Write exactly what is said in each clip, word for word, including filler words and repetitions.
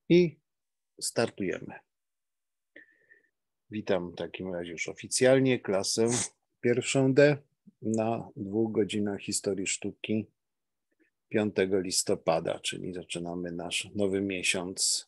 I startujemy. Witam w takim razie już oficjalnie klasę pierwszą D na dwóch godzinach historii sztuki piątego listopada, czyli zaczynamy nasz nowy miesiąc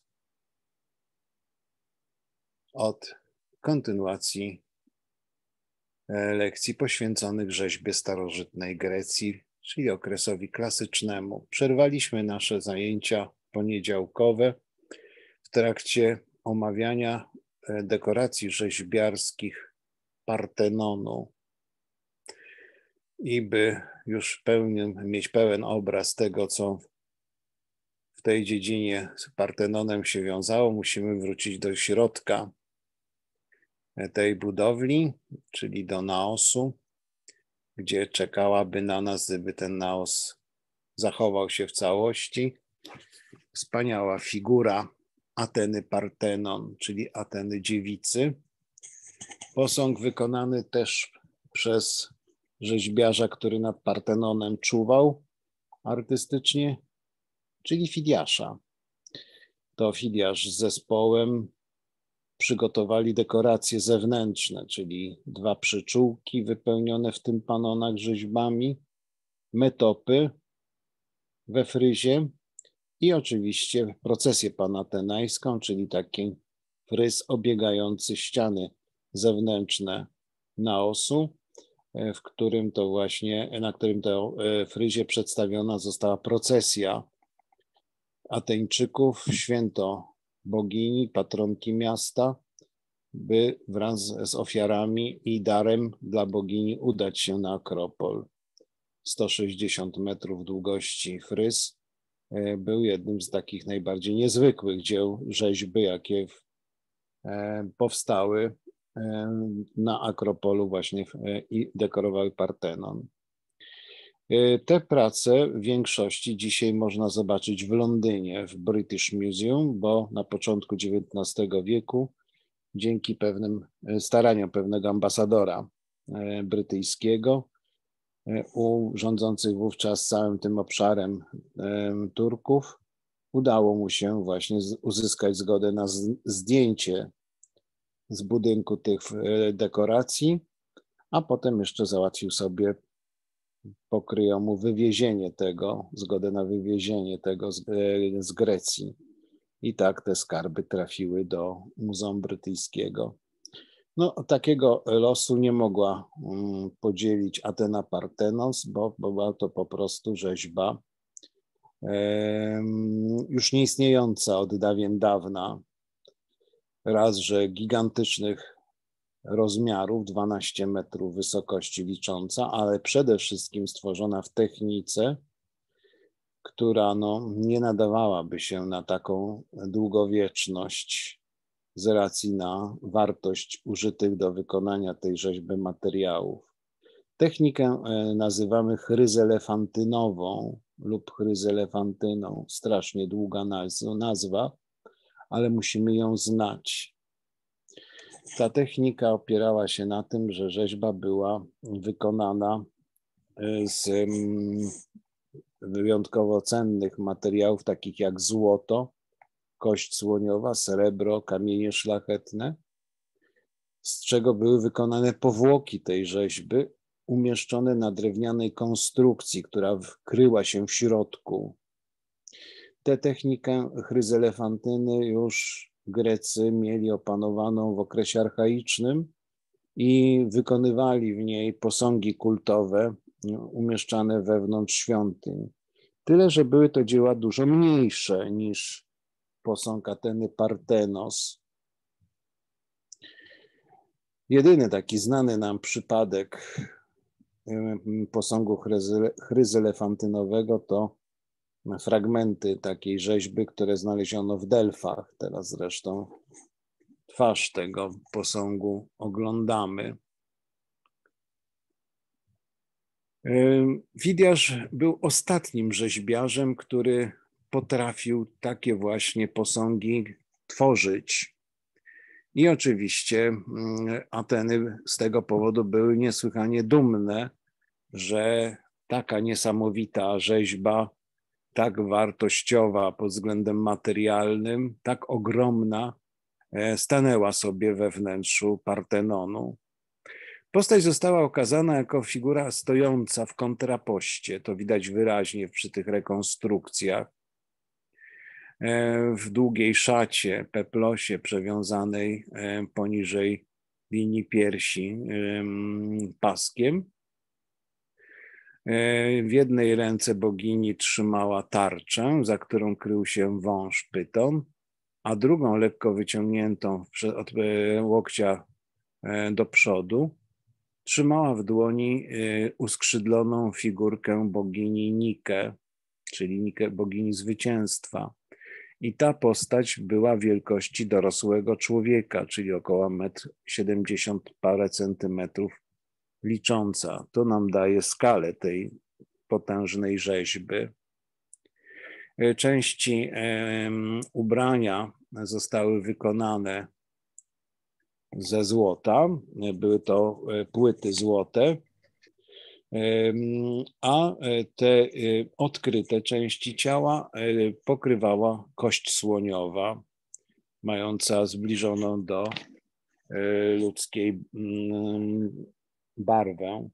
od kontynuacji lekcji poświęconych rzeźbie starożytnej Grecji, czyli okresowi klasycznemu. Przerwaliśmy nasze zajęcia poniedziałkowe w trakcie omawiania dekoracji rzeźbiarskich Partenonu. I by już pełnym, mieć pełen obraz tego, co w tej dziedzinie z Partenonem się wiązało, musimy wrócić do środka tej budowli, czyli do naosu, gdzie czekałaby na nas, gdyby ten naos zachował się w całości, wspaniała figura Ateny Partenon, czyli Ateny Dziewicy. Posąg wykonany też przez rzeźbiarza, który nad Partenonem czuwał artystycznie, czyli Fidiasza. To Fidiasz z zespołem przygotowali dekoracje zewnętrzne, czyli dwa przyczółki wypełnione w tympanonach rzeźbami, metopy we fryzie i oczywiście procesję panatenajską, czyli taki fryz obiegający ściany zewnętrzne naosu, w którym to właśnie, na którym to fryzie przedstawiona została procesja Ateńczyków, święto bogini, patronki miasta, by wraz z ofiarami i darem dla bogini udać się na Akropol. sto sześćdziesiąt metrów długości fryz był jednym z takich najbardziej niezwykłych dzieł rzeźby, jakie powstały na Akropolu właśnie i dekorowały Partenon. Te prace w większości dzisiaj można zobaczyć w Londynie, w British Museum, bo na początku dziewiętnastego wieku dzięki pewnym staraniom pewnego ambasadora brytyjskiego u rządzących wówczas całym tym obszarem Turków udało mu się właśnie uzyskać zgodę na zdjęcie z budynku tych dekoracji, a potem jeszcze załatwił sobie pokryjomu wywiezienie tego, zgodę na wywiezienie tego z, z Grecji. I tak te skarby trafiły do Muzeum Brytyjskiego. No, takiego losu nie mogła um, podzielić Atena Partenos, bo, bo była to po prostu rzeźba um, już nieistniejąca od dawien dawna. Raz, że gigantycznych rozmiarów, dwanaście metrów wysokości licząca, ale przede wszystkim stworzona w technice, która no, nie nadawałaby się na taką długowieczność z racji na wartość użytych do wykonania tej rzeźby materiałów. Technikę nazywamy chryzelefantynową lub chryzelefantyną. Strasznie długa nazwa, ale musimy ją znać. Ta technika opierała się na tym, że rzeźba była wykonana z wyjątkowo cennych materiałów, takich jak złoto, kość słoniowa, srebro, kamienie szlachetne, z czego były wykonane powłoki tej rzeźby, umieszczone na drewnianej konstrukcji, która kryła się w środku. Tę technikę chryzelefantyny już Grecy mieli opanowaną w okresie archaicznym i wykonywali w niej posągi kultowe umieszczane wewnątrz świątyń. Tyle, że były to dzieła dużo mniejsze niż posąg Ateny Partenos. Jedyny taki znany nam przypadek posągu chryzelefantynowego to fragmenty takiej rzeźby, które znaleziono w Delfach. Teraz zresztą twarz tego posągu oglądamy. Fidiasz był ostatnim rzeźbiarzem, który potrafił takie właśnie posągi tworzyć. I oczywiście Ateny z tego powodu były niesłychanie dumne, że taka niesamowita rzeźba tak wartościowa pod względem materialnym, tak ogromna, stanęła sobie we wnętrzu Partenonu. Postać została okazana jako figura stojąca w kontrapoście, to widać wyraźnie przy tych rekonstrukcjach, w długiej szacie, peplosie przewiązanej poniżej linii piersi paskiem. W jednej ręce bogini trzymała tarczę, za którą krył się wąż pyton, a drugą lekko wyciągniętą od łokcia do przodu trzymała w dłoni uskrzydloną figurkę bogini Nike, czyli Nike, bogini zwycięstwa. I ta postać była wielkości dorosłego człowieka, czyli około metr siedemdziesiąt parę centymetrów licząca. To nam daje skalę tej potężnej rzeźby. Części um, ubrania zostały wykonane ze złota. Były to płyty złote, a te odkryte części ciała pokrywała kość słoniowa, mająca zbliżoną do ludzkiej barwę.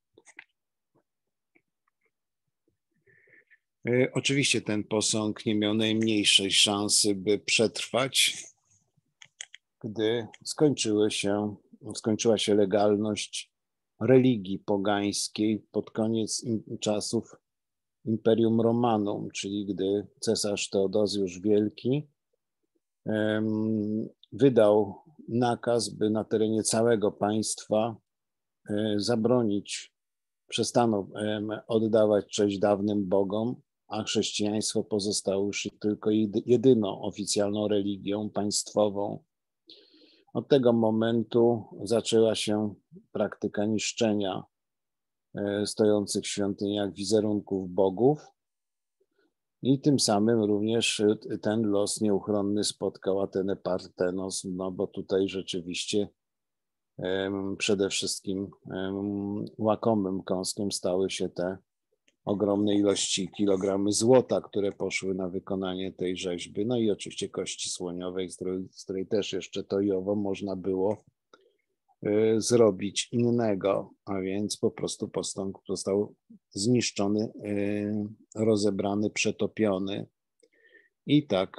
Oczywiście ten posąg nie miał najmniejszej szansy, by przetrwać, gdy skończyły się, skończyła się legalność religii pogańskiej pod koniec czasów Imperium Romanum, czyli gdy cesarz Teodozjusz Wielki um, wydał nakaz, by na terenie całego państwa um, zabronić, przestano um, oddawać cześć dawnym bogom, a chrześcijaństwo pozostało już tylko jedyną oficjalną religią państwową. Od tego momentu zaczęła się praktyka niszczenia stojących w świątyniach wizerunków bogów i tym samym również ten los nieuchronny spotkał Atenę Partenos, no bo tutaj rzeczywiście um, przede wszystkim um, łakomym kąskiem stały się te ogromne ilości kilogramy złota, które poszły na wykonanie tej rzeźby, no i oczywiście kości słoniowej, z której, z której też jeszcze to i owo można było y, zrobić innego, a więc po prostu posąg został zniszczony, y, rozebrany, przetopiony i tak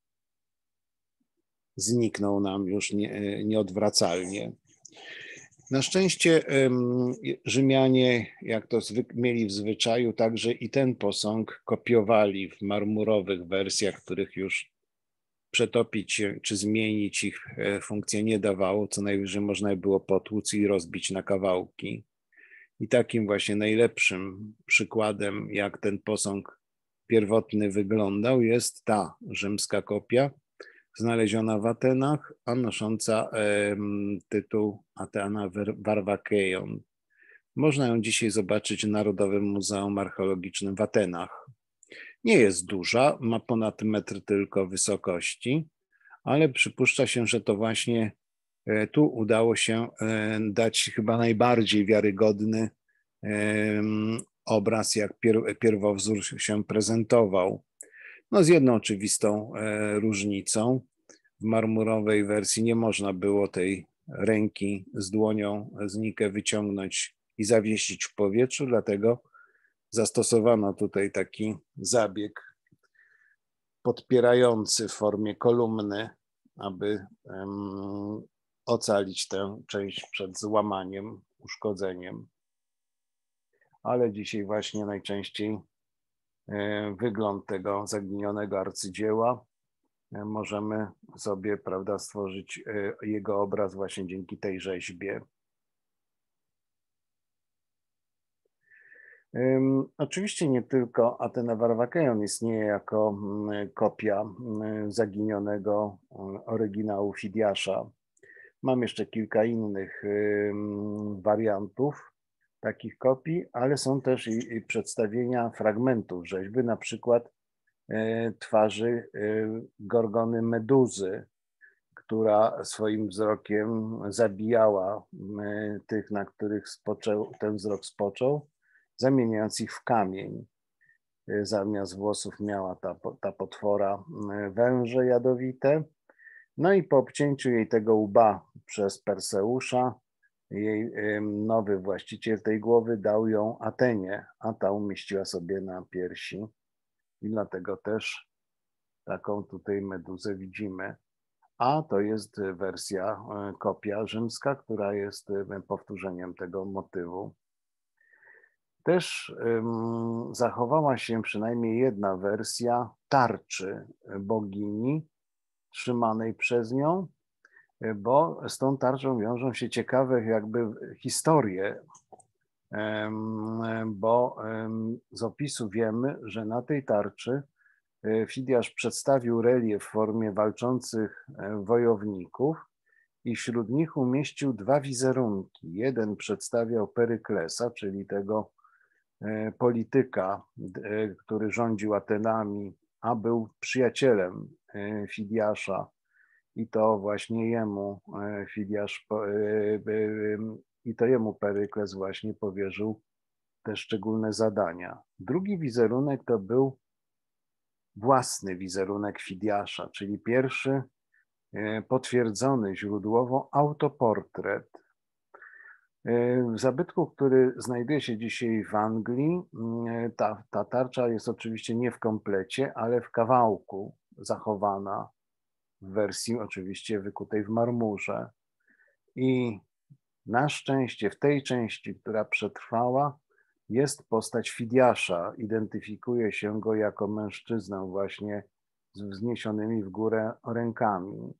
zniknął nam już nie, nieodwracalnie. Na szczęście Rzymianie, jak to mieli w zwyczaju, także i ten posąg kopiowali w marmurowych wersjach, których już przetopić się czy zmienić ich funkcję nie dawało, co najwyżej można było potłuc i rozbić na kawałki. I takim właśnie najlepszym przykładem, jak ten posąg pierwotny wyglądał, jest ta rzymska kopia, znaleziona w Atenach, a nosząca e, tytuł Athena Varvakeion. Można ją dzisiaj zobaczyć w Narodowym Muzeum Archeologicznym w Atenach. Nie jest duża, ma ponad metr tylko wysokości, ale przypuszcza się, że to właśnie e, tu udało się e, dać chyba najbardziej wiarygodny e, obraz, jak pier, pierwowzór się prezentował. No z jedną oczywistą e, różnicą. W marmurowej wersji nie można było tej ręki z dłonią z Nike wyciągnąć i zawiesić w powietrzu, dlatego zastosowano tutaj taki zabieg podpierający w formie kolumny, aby um, ocalić tę część przed złamaniem, uszkodzeniem. Ale dzisiaj właśnie najczęściej wygląd tego zaginionego arcydzieła możemy sobie, prawda, stworzyć jego obraz właśnie dzięki tej rzeźbie. Um, oczywiście nie tylko Athena Varvakeion istnieje jako um, kopia um, zaginionego um, oryginału Fidiasza. Mam jeszcze kilka innych um, wariantów takich kopii, ale są też i, i przedstawienia fragmentów rzeźby, na przykład e, twarzy e, Gorgony Meduzy, która swoim wzrokiem zabijała e, tych, na których spoczął, ten wzrok spoczął, zamieniając ich w kamień. zamiast włosów miała ta, ta potwora węże jadowite. No i po obcięciu jej tego łba przez Perseusza, jej nowy właściciel tej głowy dał ją Atenie, a ta umieściła sobie na piersi. I dlatego też taką tutaj meduzę widzimy. A to jest wersja, kopia rzymska, która jest powtórzeniem tego motywu. Też um, zachowała się przynajmniej jedna wersja tarczy bogini trzymanej przez nią, bo z tą tarczą wiążą się ciekawe jakby historie, um, bo um, z opisu wiemy, że na tej tarczy Fidiasz przedstawił relief w formie walczących wojowników i wśród nich umieścił dwa wizerunki. Jeden przedstawiał Peryklesa, czyli tego polityka, który rządził Atenami, a był przyjacielem Fidiasza i to właśnie jemu Fidiasz i to jemu Perykles właśnie powierzył te szczególne zadania. Drugi wizerunek to był własny wizerunek Fidiasza, czyli pierwszy potwierdzony źródłowo autoportret. W zabytku, który znajduje się dzisiaj w Anglii, ta, ta tarcza jest oczywiście nie w komplecie, ale w kawałku zachowana w wersji oczywiście wykutej w marmurze. I na szczęście w tej części, która przetrwała, jest postać Fidiasza. Identyfikuje się go jako mężczyznę właśnie z wzniesionymi w górę rękami.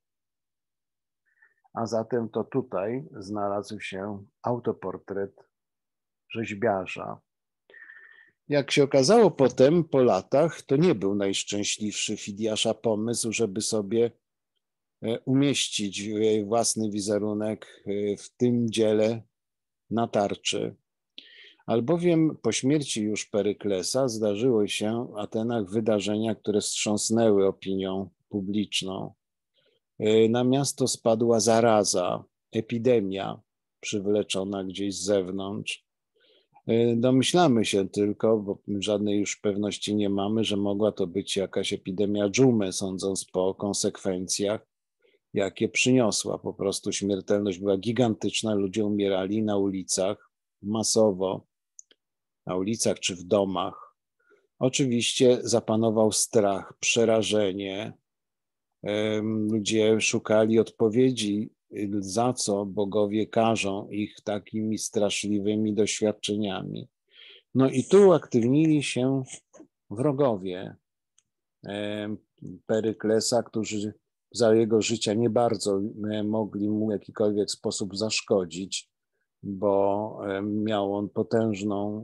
A zatem to tutaj znalazł się autoportret rzeźbiarza. Jak się okazało potem, po latach, to nie był najszczęśliwszy Fidiasza pomysł, żeby sobie umieścić własny wizerunek w tym dziele na tarczy. Albowiem po śmierci już Peryklesa zdarzyły się w Atenach wydarzenia, które wstrząsnęły opinią publiczną. Na miasto spadła zaraza, epidemia przywleczona gdzieś z zewnątrz. Domyślamy się tylko, bo żadnej już pewności nie mamy, że mogła to być jakaś epidemia dżumy, sądząc po konsekwencjach, jakie przyniosła. Po prostu śmiertelność była gigantyczna, ludzie umierali na ulicach masowo, na ulicach czy w domach. Oczywiście zapanował strach, przerażenie. Ludzie szukali odpowiedzi, za co bogowie karzą ich takimi straszliwymi doświadczeniami. No i tu uaktywnili się wrogowie Peryklesa, którzy za jego życia nie bardzo mogli mu w jakikolwiek sposób zaszkodzić, bo miał on potężną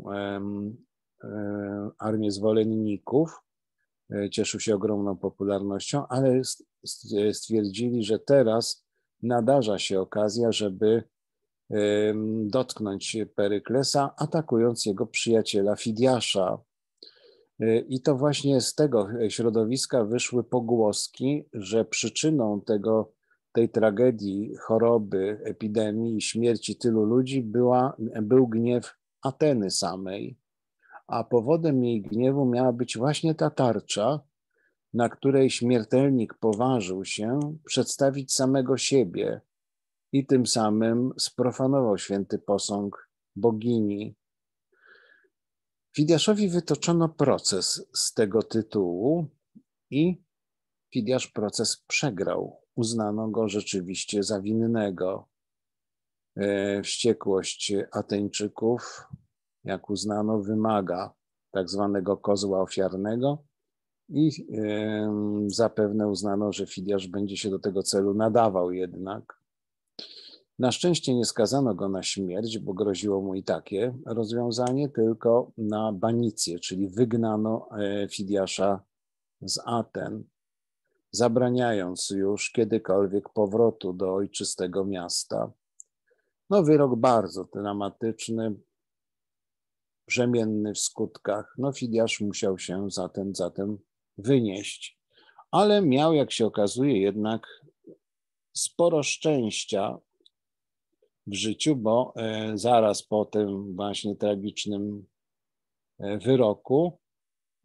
armię zwolenników, cieszył się ogromną popularnością, ale stwierdzili, że teraz nadarza się okazja, żeby dotknąć Peryklesa, atakując jego przyjaciela Fidiasza. I to właśnie z tego środowiska wyszły pogłoski, że przyczyną tego, tej tragedii, choroby, epidemii i śmierci tylu ludzi była, był gniew Ateny samej, a powodem jej gniewu miała być właśnie ta tarcza, na której śmiertelnik poważył się przedstawić samego siebie i tym samym sprofanował święty posąg bogini. Fidiaszowi wytoczono proces z tego tytułu i Fidiasz proces przegrał. Uznano go rzeczywiście za winnego. Wściekłość Ateńczyków, jak uznano, wymaga tak zwanego kozła ofiarnego i zapewne uznano, że Fidiasz będzie się do tego celu nadawał jednak. Na szczęście nie skazano go na śmierć, bo groziło mu i takie rozwiązanie, tylko na banicję, czyli wygnano Fidiasza z Aten, zabraniając już kiedykolwiek powrotu do ojczystego miasta. No, wyrok bardzo dramatyczny, brzemienny w skutkach. No, Fidiasz musiał się zatem, zatem wynieść, ale miał, jak się okazuje, jednak sporo szczęścia w życiu, bo zaraz po tym właśnie tragicznym wyroku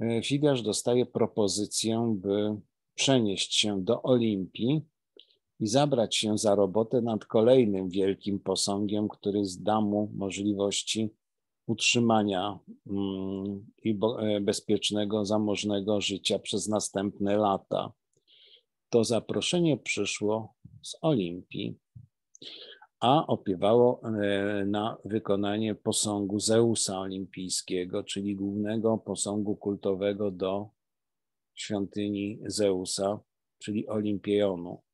Fidiasz dostaje propozycję, by przenieść się do Olimpii i zabrać się za robotę nad kolejnym wielkim posągiem, który da mu możliwości utrzymania i bezpiecznego, zamożnego życia przez następne lata. To zaproszenie przyszło z Olimpii, a opiewało na wykonanie posągu Zeusa olimpijskiego, czyli głównego posągu kultowego do świątyni Zeusa, czyli Olimpieonu.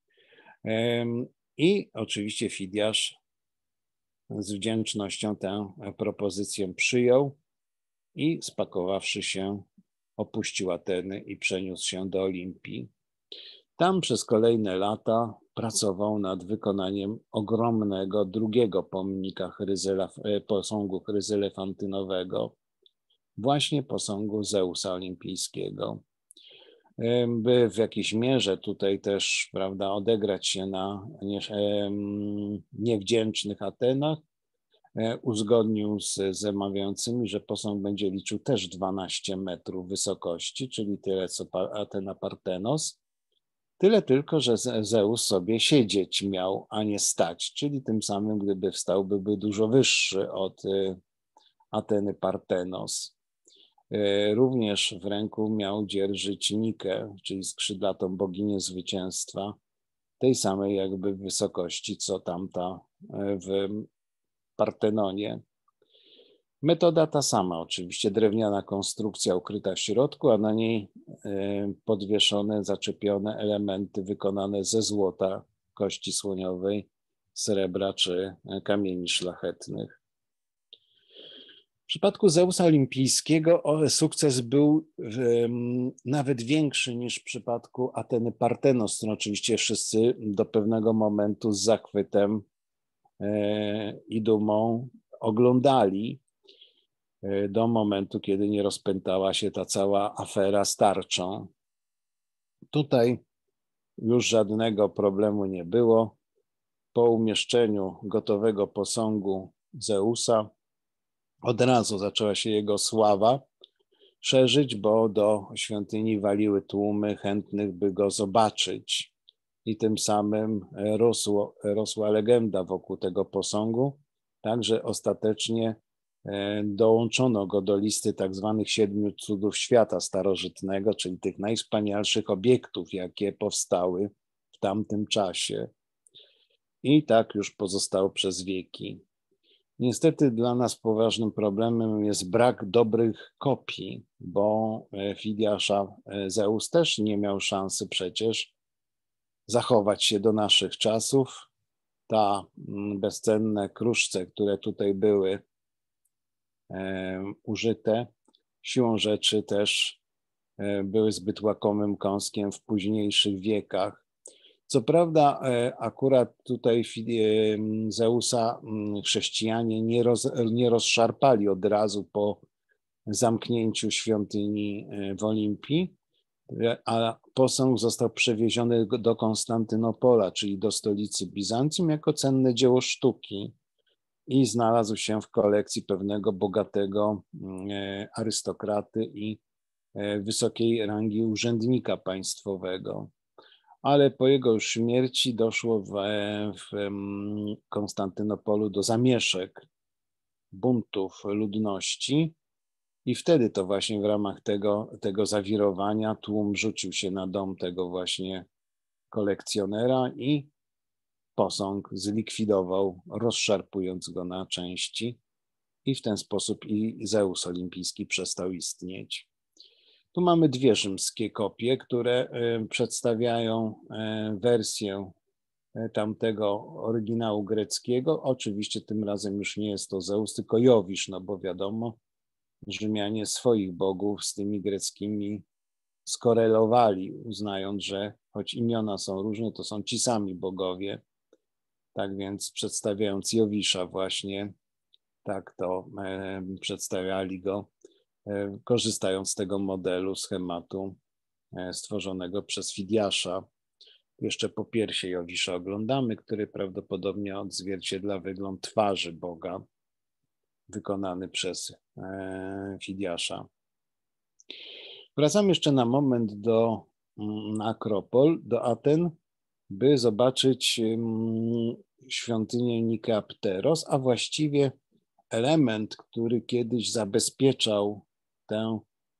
I oczywiście Fidiasz z wdzięcznością tę propozycję przyjął i spakowawszy się, opuścił Ateny i przeniósł się do Olimpii. Tam przez kolejne lata pracował nad wykonaniem ogromnego drugiego pomnika Chryzela, posągu chryzelefantynowego, właśnie posągu Zeusa olimpijskiego. By w jakiejś mierze tutaj też, prawda, odegrać się na nie, niewdzięcznych Atenach, uzgodnił z zamawiającymi, że posąg będzie liczył też dwanaście metrów wysokości, czyli tyle co Atena Partenos. Tyle tylko, że Zeus sobie siedzieć miał, a nie stać, czyli tym samym, gdyby wstał, byłby dużo wyższy od Ateny Partenos. Również w ręku miał dzierżyć Nikę, czyli skrzydlatą boginię zwycięstwa, tej samej jakby wysokości, co tamta w Partenonie. Metoda ta sama, oczywiście drewniana konstrukcja ukryta w środku, a na niej podwieszone, zaczepione elementy wykonane ze złota, kości słoniowej, srebra czy kamieni szlachetnych. W przypadku Zeusa olimpijskiego sukces był nawet większy niż w przypadku Ateny Partenos, którą oczywiście wszyscy do pewnego momentu z zachwytem i dumą oglądali, do momentu, kiedy nie rozpętała się ta cała afera z tarczą. Tutaj już żadnego problemu nie było. Po umieszczeniu gotowego posągu Zeusa od razu zaczęła się jego sława szerzyć, bo do świątyni waliły tłumy chętnych, by go zobaczyć. I tym samym rosło, rosła legenda wokół tego posągu, także ostatecznie dołączono go do listy tak zwanych siedmiu cudów świata starożytnego, czyli tych najwspanialszych obiektów, jakie powstały w tamtym czasie. I tak już pozostało przez wieki. Niestety dla nas poważnym problemem jest brak dobrych kopii, bo Fidiasza Zeus też nie miał szansy przecież zachować się do naszych czasów. Ta bezcenne kruszce, które tutaj były użyte, siłą rzeczy też były zbyt łakomym kąskiem w późniejszych wiekach. Co prawda akurat tutaj Zeusa chrześcijanie nie, roz, nie rozszarpali od razu po zamknięciu świątyni w Olimpii, a posąg został przewieziony do Konstantynopola, czyli do stolicy Bizancjum, jako cenne dzieło sztuki i znalazł się w kolekcji pewnego bogatego arystokraty i wysokiej rangi urzędnika państwowego. Ale po jego już śmierci doszło w, w Konstantynopolu do zamieszek, buntów ludności i wtedy to właśnie w ramach tego, tego zawirowania tłum rzucił się na dom tego właśnie kolekcjonera i posąg zlikwidował, rozszarpując go na części i w ten sposób i Zeus olimpijski przestał istnieć. Tu mamy dwie rzymskie kopie, które przedstawiają wersję tamtego oryginału greckiego. Oczywiście tym razem już nie jest to Zeus, tylko Jowisz, no bo wiadomo, Rzymianie swoich bogów z tymi greckimi skorelowali, uznając, że choć imiona są różne, to są ci sami bogowie. Tak więc przedstawiając Jowisza właśnie, tak to przedstawiali go, korzystając z tego modelu, schematu stworzonego przez Fidiasza. Jeszcze po piersie Jowisza oglądamy, który prawdopodobnie odzwierciedla wygląd twarzy Boga, wykonany przez Fidiasza. Wracamy jeszcze na moment do na Akropol, do Aten, by zobaczyć świątynię Nikeapteros, a właściwie element, który kiedyś zabezpieczał tę,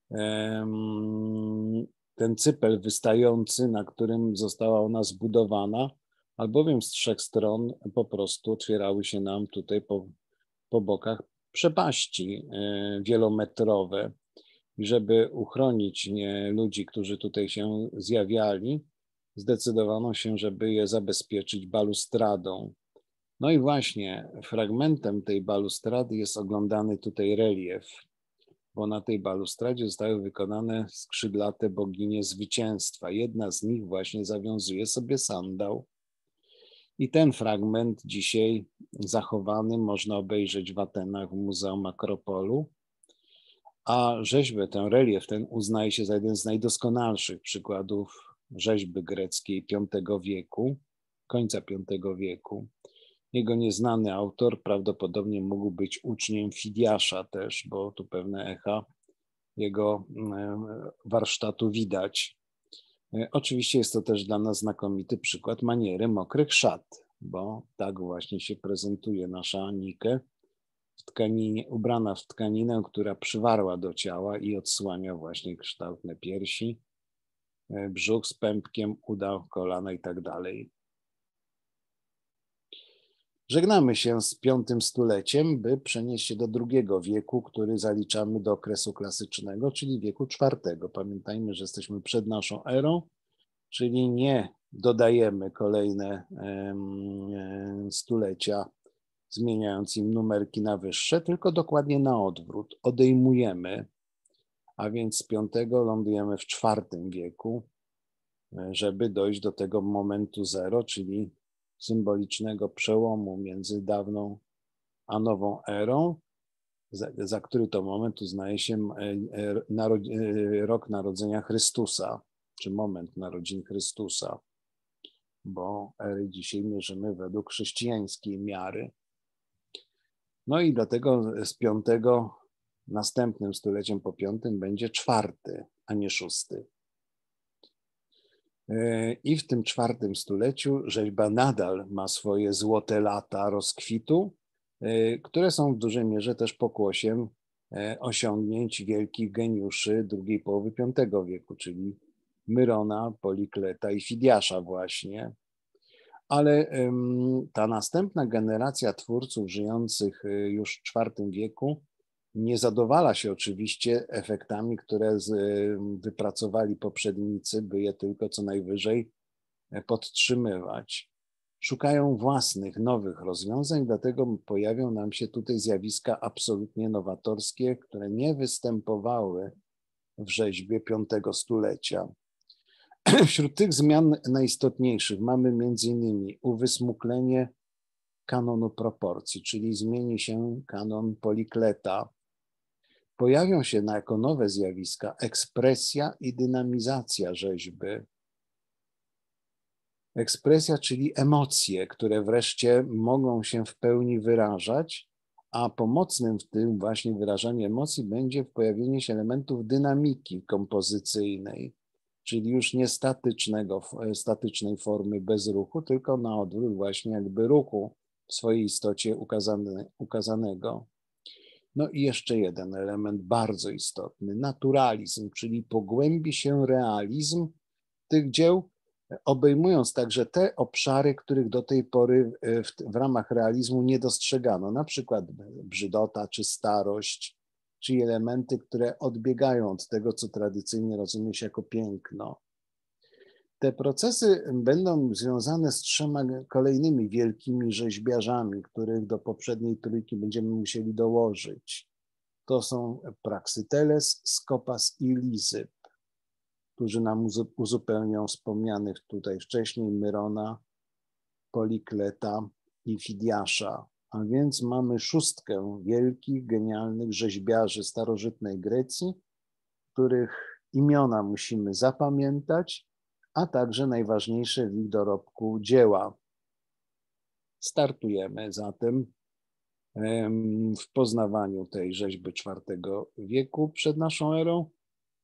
ten cypel wystający, na którym została ona zbudowana, albowiem z trzech stron po prostu otwierały się nam tutaj po, po bokach przepaści wielometrowe. I żeby uchronić nie, ludzi, którzy tutaj się zjawiali, zdecydowano się, żeby je zabezpieczyć balustradą. No i właśnie fragmentem tej balustrady jest oglądany tutaj relief, bo na tej balustradzie zostały wykonane skrzydlate boginie zwycięstwa. Jedna z nich właśnie zawiązuje sobie sandał. I ten fragment dzisiaj zachowany można obejrzeć w Atenach w Muzeum Akropolu. A rzeźbę, ten relief, ten uznaje się za jeden z najdoskonalszych przykładów rzeźby greckiej piątego wieku, końca piątego wieku. Jego nieznany autor prawdopodobnie mógł być uczniem Fidiasza też, bo tu pewne echa jego warsztatu widać. Oczywiście jest to też dla nas znakomity przykład maniery mokrych szat, bo tak właśnie się prezentuje nasza Nike, w tkaninie, ubrana w tkaninę, która przywarła do ciała i odsłania właśnie kształtne piersi, brzuch z pępkiem, uda, kolana i tak dalej. Żegnamy się z piątym stuleciem, by przenieść się do drugiego wieku, który zaliczamy do okresu klasycznego, czyli wieku czwartego. Pamiętajmy, że jesteśmy przed naszą erą, czyli nie dodajemy kolejne stulecia, zmieniając im numerki na wyższe, tylko dokładnie na odwrót. Odejmujemy, a więc z piątego lądujemy w czwartym wieku, żeby dojść do tego momentu zero, czyli symbolicznego przełomu między dawną a nową erą, za, za który to moment uznaje się rok narodzenia Chrystusa, czy moment narodzin Chrystusa, bo ery dzisiaj mierzymy według chrześcijańskiej miary. No i dlatego z piątego, następnym stuleciem po piątym będzie czwarty, a nie szósty. I w tym czwartym stuleciu rzeźba nadal ma swoje złote lata rozkwitu, które są w dużej mierze też pokłosiem osiągnięć wielkich geniuszy drugiej połowy piątego wieku, czyli Myrona, Polikleta i Fidiasza właśnie. Ale ta następna generacja twórców żyjących już w czwartym wieku nie zadowala się oczywiście efektami, które z, wypracowali poprzednicy, by je tylko co najwyżej podtrzymywać. Szukają własnych, nowych rozwiązań, dlatego pojawią nam się tutaj zjawiska absolutnie nowatorskie, które nie występowały w rzeźbie piątego stulecia. Wśród tych zmian najistotniejszych mamy między innymi uwysmuklenie kanonu proporcji, czyli zmieni się kanon Polikleta. Pojawią się jako nowe zjawiska ekspresja i dynamizacja rzeźby. Ekspresja, czyli emocje, które wreszcie mogą się w pełni wyrażać, a pomocnym w tym właśnie wyrażaniu emocji będzie pojawienie się elementów dynamiki kompozycyjnej, czyli już nie statycznego, statycznej formy bez ruchu, tylko na odwrót właśnie jakby ruchu w swojej istocie ukazane, ukazanego. No i jeszcze jeden element bardzo istotny, naturalizm, czyli pogłębi się realizm tych dzieł, obejmując także te obszary, których do tej pory w, w ramach realizmu nie dostrzegano, na przykład brzydota czy starość, czyli elementy, które odbiegają od tego, co tradycyjnie rozumie się jako piękno. Te procesy będą związane z trzema kolejnymi wielkimi rzeźbiarzami, których do poprzedniej trójki będziemy musieli dołożyć. To są Praxiteles, Skopas i Lizyp, którzy nam uzupełnią wspomnianych tutaj wcześniej Myrona, Polikleta i Fidiasza. A więc mamy szóstkę wielkich, genialnych rzeźbiarzy starożytnej Grecji, których imiona musimy zapamiętać, a także najważniejsze w ich dorobku dzieła. Startujemy zatem w poznawaniu tej rzeźby czwartego wieku przed naszą erą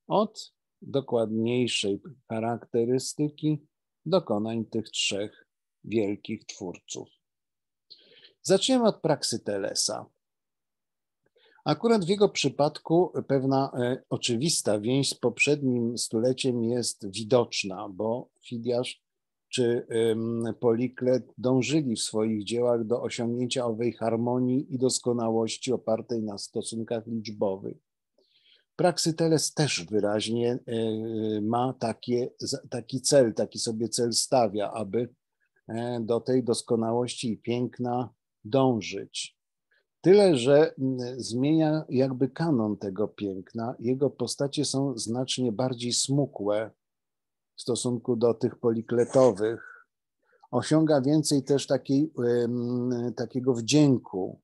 od dokładniejszej charakterystyki dokonań tych trzech wielkich twórców. Zaczniemy od Praxitelesa. Akurat w jego przypadku pewna e, oczywista więź z poprzednim stuleciem jest widoczna, bo Fidiasz czy e, Poliklet dążyli w swoich dziełach do osiągnięcia owej harmonii i doskonałości opartej na stosunkach liczbowych. Praxiteles też wyraźnie e, ma takie, taki cel, taki sobie cel stawia, aby e, do tej doskonałości i piękna dążyć. Tyle, że zmienia jakby kanon tego piękna. Jego postacie są znacznie bardziej smukłe w stosunku do tych polikletowych. Osiąga więcej też takiej, takiego wdzięku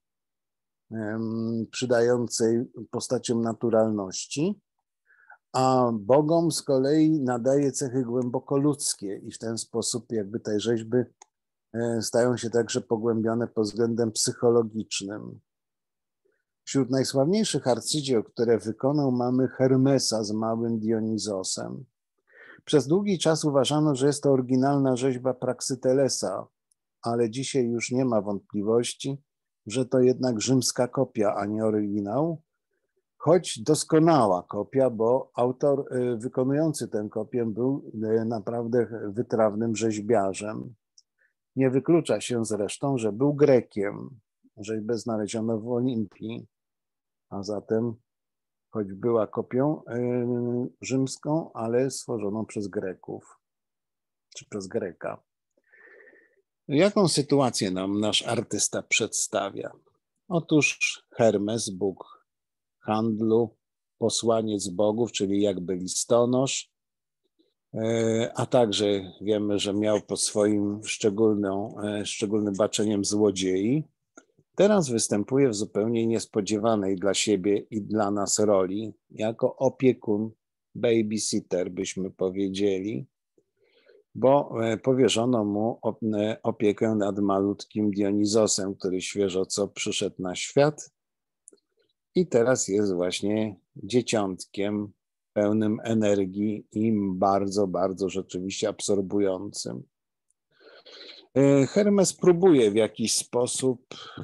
przydającej postaciom naturalności, a bogom z kolei nadaje cechy głęboko ludzkie i w ten sposób jakby te rzeźby stają się także pogłębione pod względem psychologicznym. Wśród najsławniejszych arcydzieł, które wykonał, mamy Hermesa z małym Dionizosem. Przez długi czas uważano, że jest to oryginalna rzeźba Praxitelesa, ale dzisiaj już nie ma wątpliwości, że to jednak rzymska kopia, a nie oryginał, choć doskonała kopia, bo autor wykonujący tę kopię był naprawdę wytrawnym rzeźbiarzem. Nie wyklucza się zresztą, że był Grekiem. Rzeźbę znaleziono w Olimpii, a zatem, choć była kopią rzymską, ale stworzoną przez Greków, czy przez Greka. Jaką sytuację nam nasz artysta przedstawia? Otóż Hermes, bóg handlu, posłaniec bogów, czyli jakby listonosz, a także wiemy, że miał pod swoim szczególną, szczególnym baczeniem złodziei. Teraz występuje w zupełnie niespodziewanej dla siebie i dla nas roli, jako opiekun, babysitter byśmy powiedzieli, bo powierzono mu opiekę nad malutkim Dionizosem, który świeżo co przyszedł na świat i teraz jest właśnie dzieciątkiem pełnym energii i bardzo, bardzo rzeczywiście absorbującym. Hermes próbuje w jakiś sposób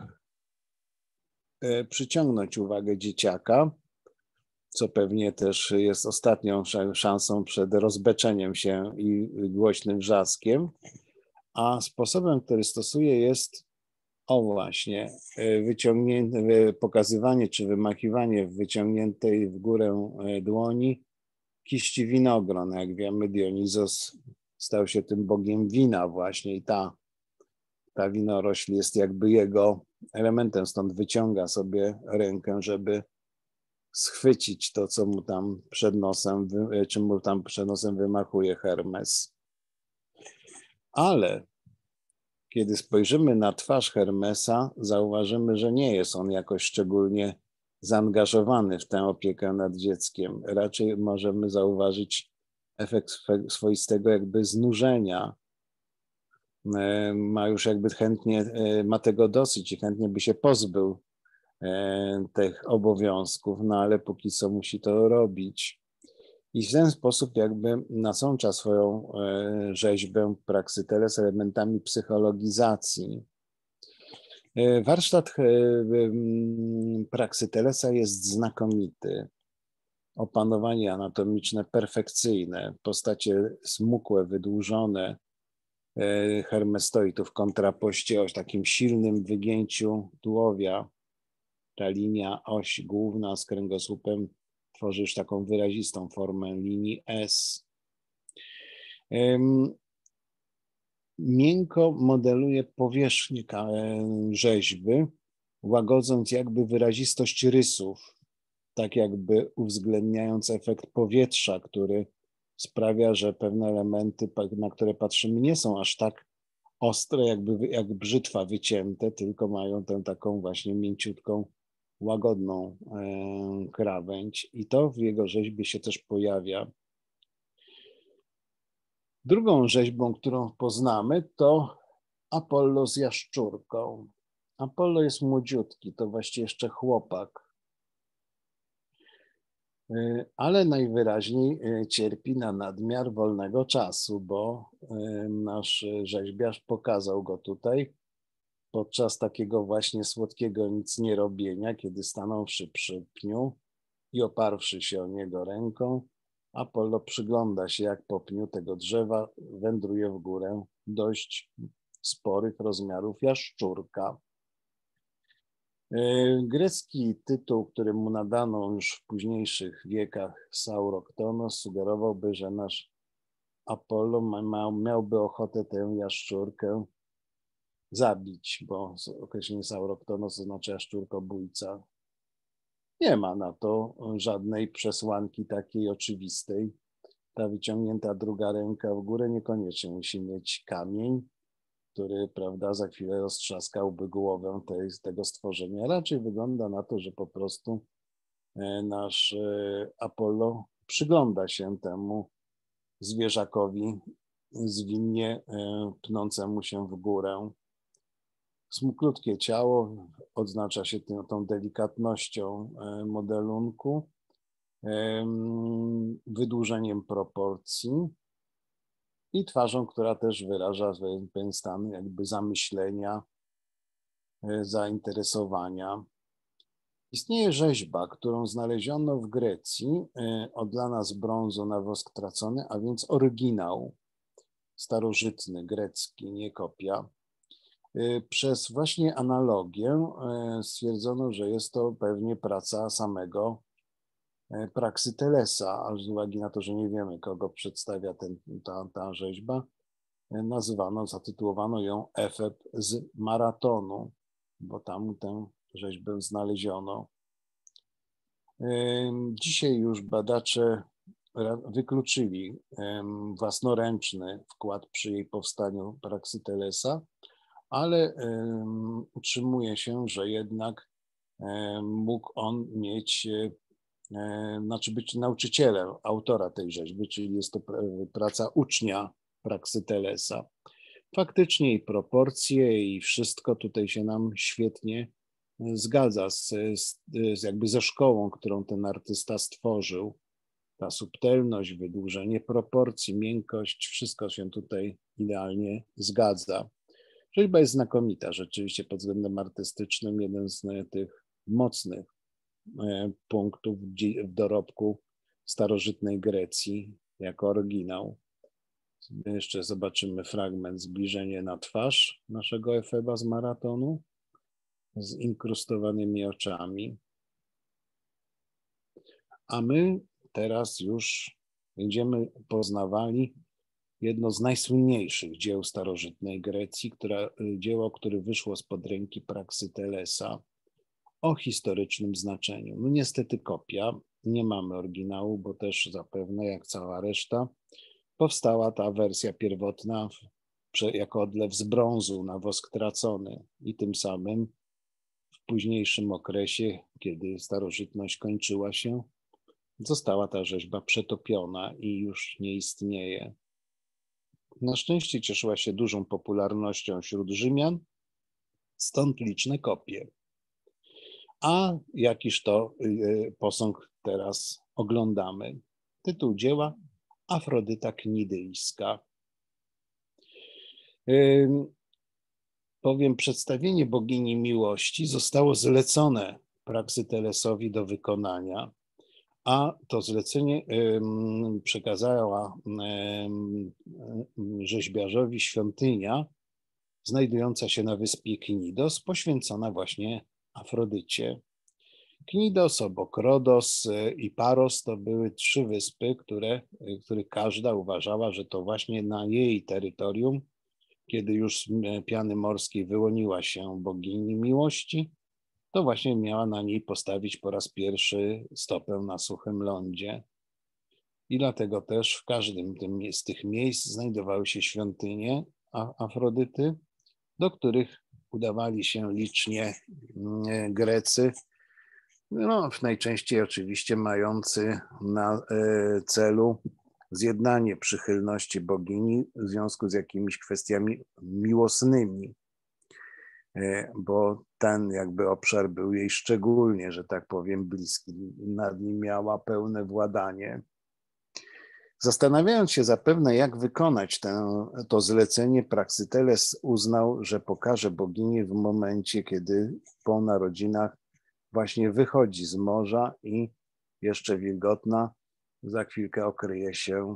przyciągnąć uwagę dzieciaka, co pewnie też jest ostatnią szansą przed rozbeczeniem się i głośnym wrzaskiem, a sposobem, który stosuje, jest o właśnie wyciągnięte, pokazywanie czy wymachiwanie w wyciągniętej w górę dłoni kiści winogron. Jak wiemy, Dionizos stał się tym bogiem wina właśnie i ta, ta winorośl jest jakby jego elementem, stąd wyciąga sobie rękę, żeby schwycić to, co mu tam przed nosem, czy mu tam przed nosem wymachuje Hermes. Ale kiedy spojrzymy na twarz Hermesa, zauważymy, że nie jest on jakoś szczególnie zaangażowany w tę opiekę nad dzieckiem. Raczej możemy zauważyć efekt swoistego jakby znużenia. Ma już jakby chętnie, ma tego dosyć i chętnie by się pozbył tych obowiązków, no ale póki co musi to robić. I w ten sposób jakby nasącza swoją rzeźbę Praxiteles elementami psychologizacji. Warsztat Praxitelesa jest znakomity. Opanowanie anatomiczne perfekcyjne, postacie smukłe, wydłużone. Hermes stoi tu w kontrapoście o takim silnym wygięciu tułowia. Ta linia, oś główna z kręgosłupem tworzy już taką wyrazistą formę linii S. Miękko modeluje powierzchnię rzeźby, łagodząc jakby wyrazistość rysów, tak jakby uwzględniając efekt powietrza, który sprawia, że pewne elementy, na które patrzymy, nie są aż tak ostre, jakby jak brzytwa wycięte, tylko mają tę taką właśnie mięciutką, łagodną krawędź i to w jego rzeźbie się też pojawia. Drugą rzeźbą, którą poznamy, to Apollo z jaszczurką. Apollo jest młodziutki, to właściwie jeszcze chłopak. ale najwyraźniej cierpi na nadmiar wolnego czasu, bo nasz rzeźbiarz pokazał go tutaj podczas takiego właśnie słodkiego nic nie robienia, kiedy stanąwszy przy pniu i oparwszy się o niego ręką, Apollo przygląda się, jak po pniu tego drzewa wędruje w górę dość sporych rozmiarów jaszczurka. Grecki tytuł, który mu nadano już w późniejszych wiekach, Sauroktonos, sugerowałby, że nasz Apollo ma, miałby ochotę tę jaszczurkę zabić, bo określenie Sauroktonos oznacza jaszczurkobójca. Nie ma na to żadnej przesłanki takiej oczywistej. Ta wyciągnięta druga ręka w górę niekoniecznie musi mieć kamień, który, prawda, za chwilę roztrzaskałby głowę tej, tego stworzenia. Raczej wygląda na to, że po prostu nasz Apollo przygląda się temu zwierzakowi zwinnie pnącemu się w górę. Smuklutkie ciało odznacza się tą, tą delikatnością modelunku, wydłużeniem proporcji i twarzą, która też wyraża pewien stan jakby zamyślenia, zainteresowania. Istnieje rzeźba, którą znaleziono w Grecji, odlana z brązu na wosk tracony, a więc oryginał starożytny, grecki, nie kopia. Przez właśnie analogię stwierdzono, że jest to pewnie praca samego Praxitelesa, a z uwagi na to, że nie wiemy, kogo przedstawia ten, ta, ta rzeźba, nazywano, zatytułowano ją Efeb z Maratonu, bo tam tę rzeźbę znaleziono. Dzisiaj już badacze wykluczyli własnoręczny wkład przy jej powstaniu Praxitelesa, ale utrzymuje się, że jednak mógł on mieć, znaczy być nauczycielem autora tej rzeźby, czyli jest to praca ucznia Praxitelesa. Faktycznie i proporcje i wszystko tutaj się nam świetnie zgadza z, z, z jakby ze szkołą, którą ten artysta stworzył. Ta subtelność, wydłużenie proporcji, miękkość, wszystko się tutaj idealnie zgadza. Rzeźba jest znakomita, rzeczywiście pod względem artystycznym jeden z tych mocnych punktów w dorobku starożytnej Grecji jako oryginał. Jeszcze zobaczymy fragment, zbliżenie na twarz naszego Efeba z Maratonu z inkrustowanymi oczami. A my teraz już będziemy poznawali jedno z najsłynniejszych dzieł starożytnej Grecji, która, dzieło, które wyszło spod ręki Praxitelesa o historycznym znaczeniu. No niestety kopia, nie mamy oryginału, bo też zapewne, jak cała reszta, powstała ta wersja pierwotna jako odlew z brązu na wosk tracony i tym samym w późniejszym okresie, kiedy starożytność kończyła się, została ta rzeźba przetopiona i już nie istnieje. Na szczęście cieszyła się dużą popularnością wśród Rzymian, stąd liczne kopie. A jakiż to posąg teraz oglądamy? Tytuł dzieła Afrodyta Knidyjska. Bowiem przedstawienie bogini miłości zostało zlecone Praxitelesowi do wykonania, a to zlecenie przekazała rzeźbiarzowi świątynia znajdująca się na wyspie Knidos, poświęcona właśnie Afrodycie. Knidos, obok Rodos i Paros to były trzy wyspy, które, których każda uważała, że to właśnie na jej terytorium, kiedy już z piany morskiej wyłoniła się bogini miłości, to właśnie miała na niej postawić po raz pierwszy stopę na suchym lądzie. I dlatego też w każdym tym, z tych miejsc znajdowały się świątynie Afrodyty, do których udawali się licznie Grecy, no, najczęściej oczywiście mający na celu zjednanie przychylności bogini w związku z jakimiś kwestiami miłosnymi. bo ten jakby obszar był jej szczególnie, że tak powiem, bliski. Nad nim miała pełne władanie. Zastanawiając się zapewne, jak wykonać tę, to zlecenie, Praxiteles uznał, że pokaże bogini w momencie, kiedy po narodzinach właśnie wychodzi z morza i jeszcze wilgotna za chwilkę okryje się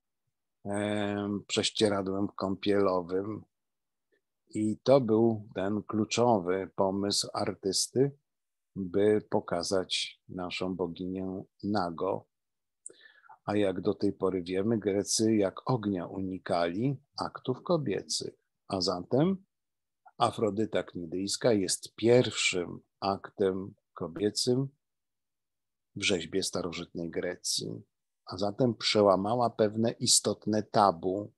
prześcieradłem kąpielowym. I to był ten kluczowy pomysł artysty, by pokazać naszą boginię nago. A jak do tej pory wiemy, Grecy jak ognia unikali aktów kobiecych. A zatem Afrodyta Knidyjska jest pierwszym aktem kobiecym w rzeźbie starożytnej Grecji. A zatem przełamała pewne istotne tabu,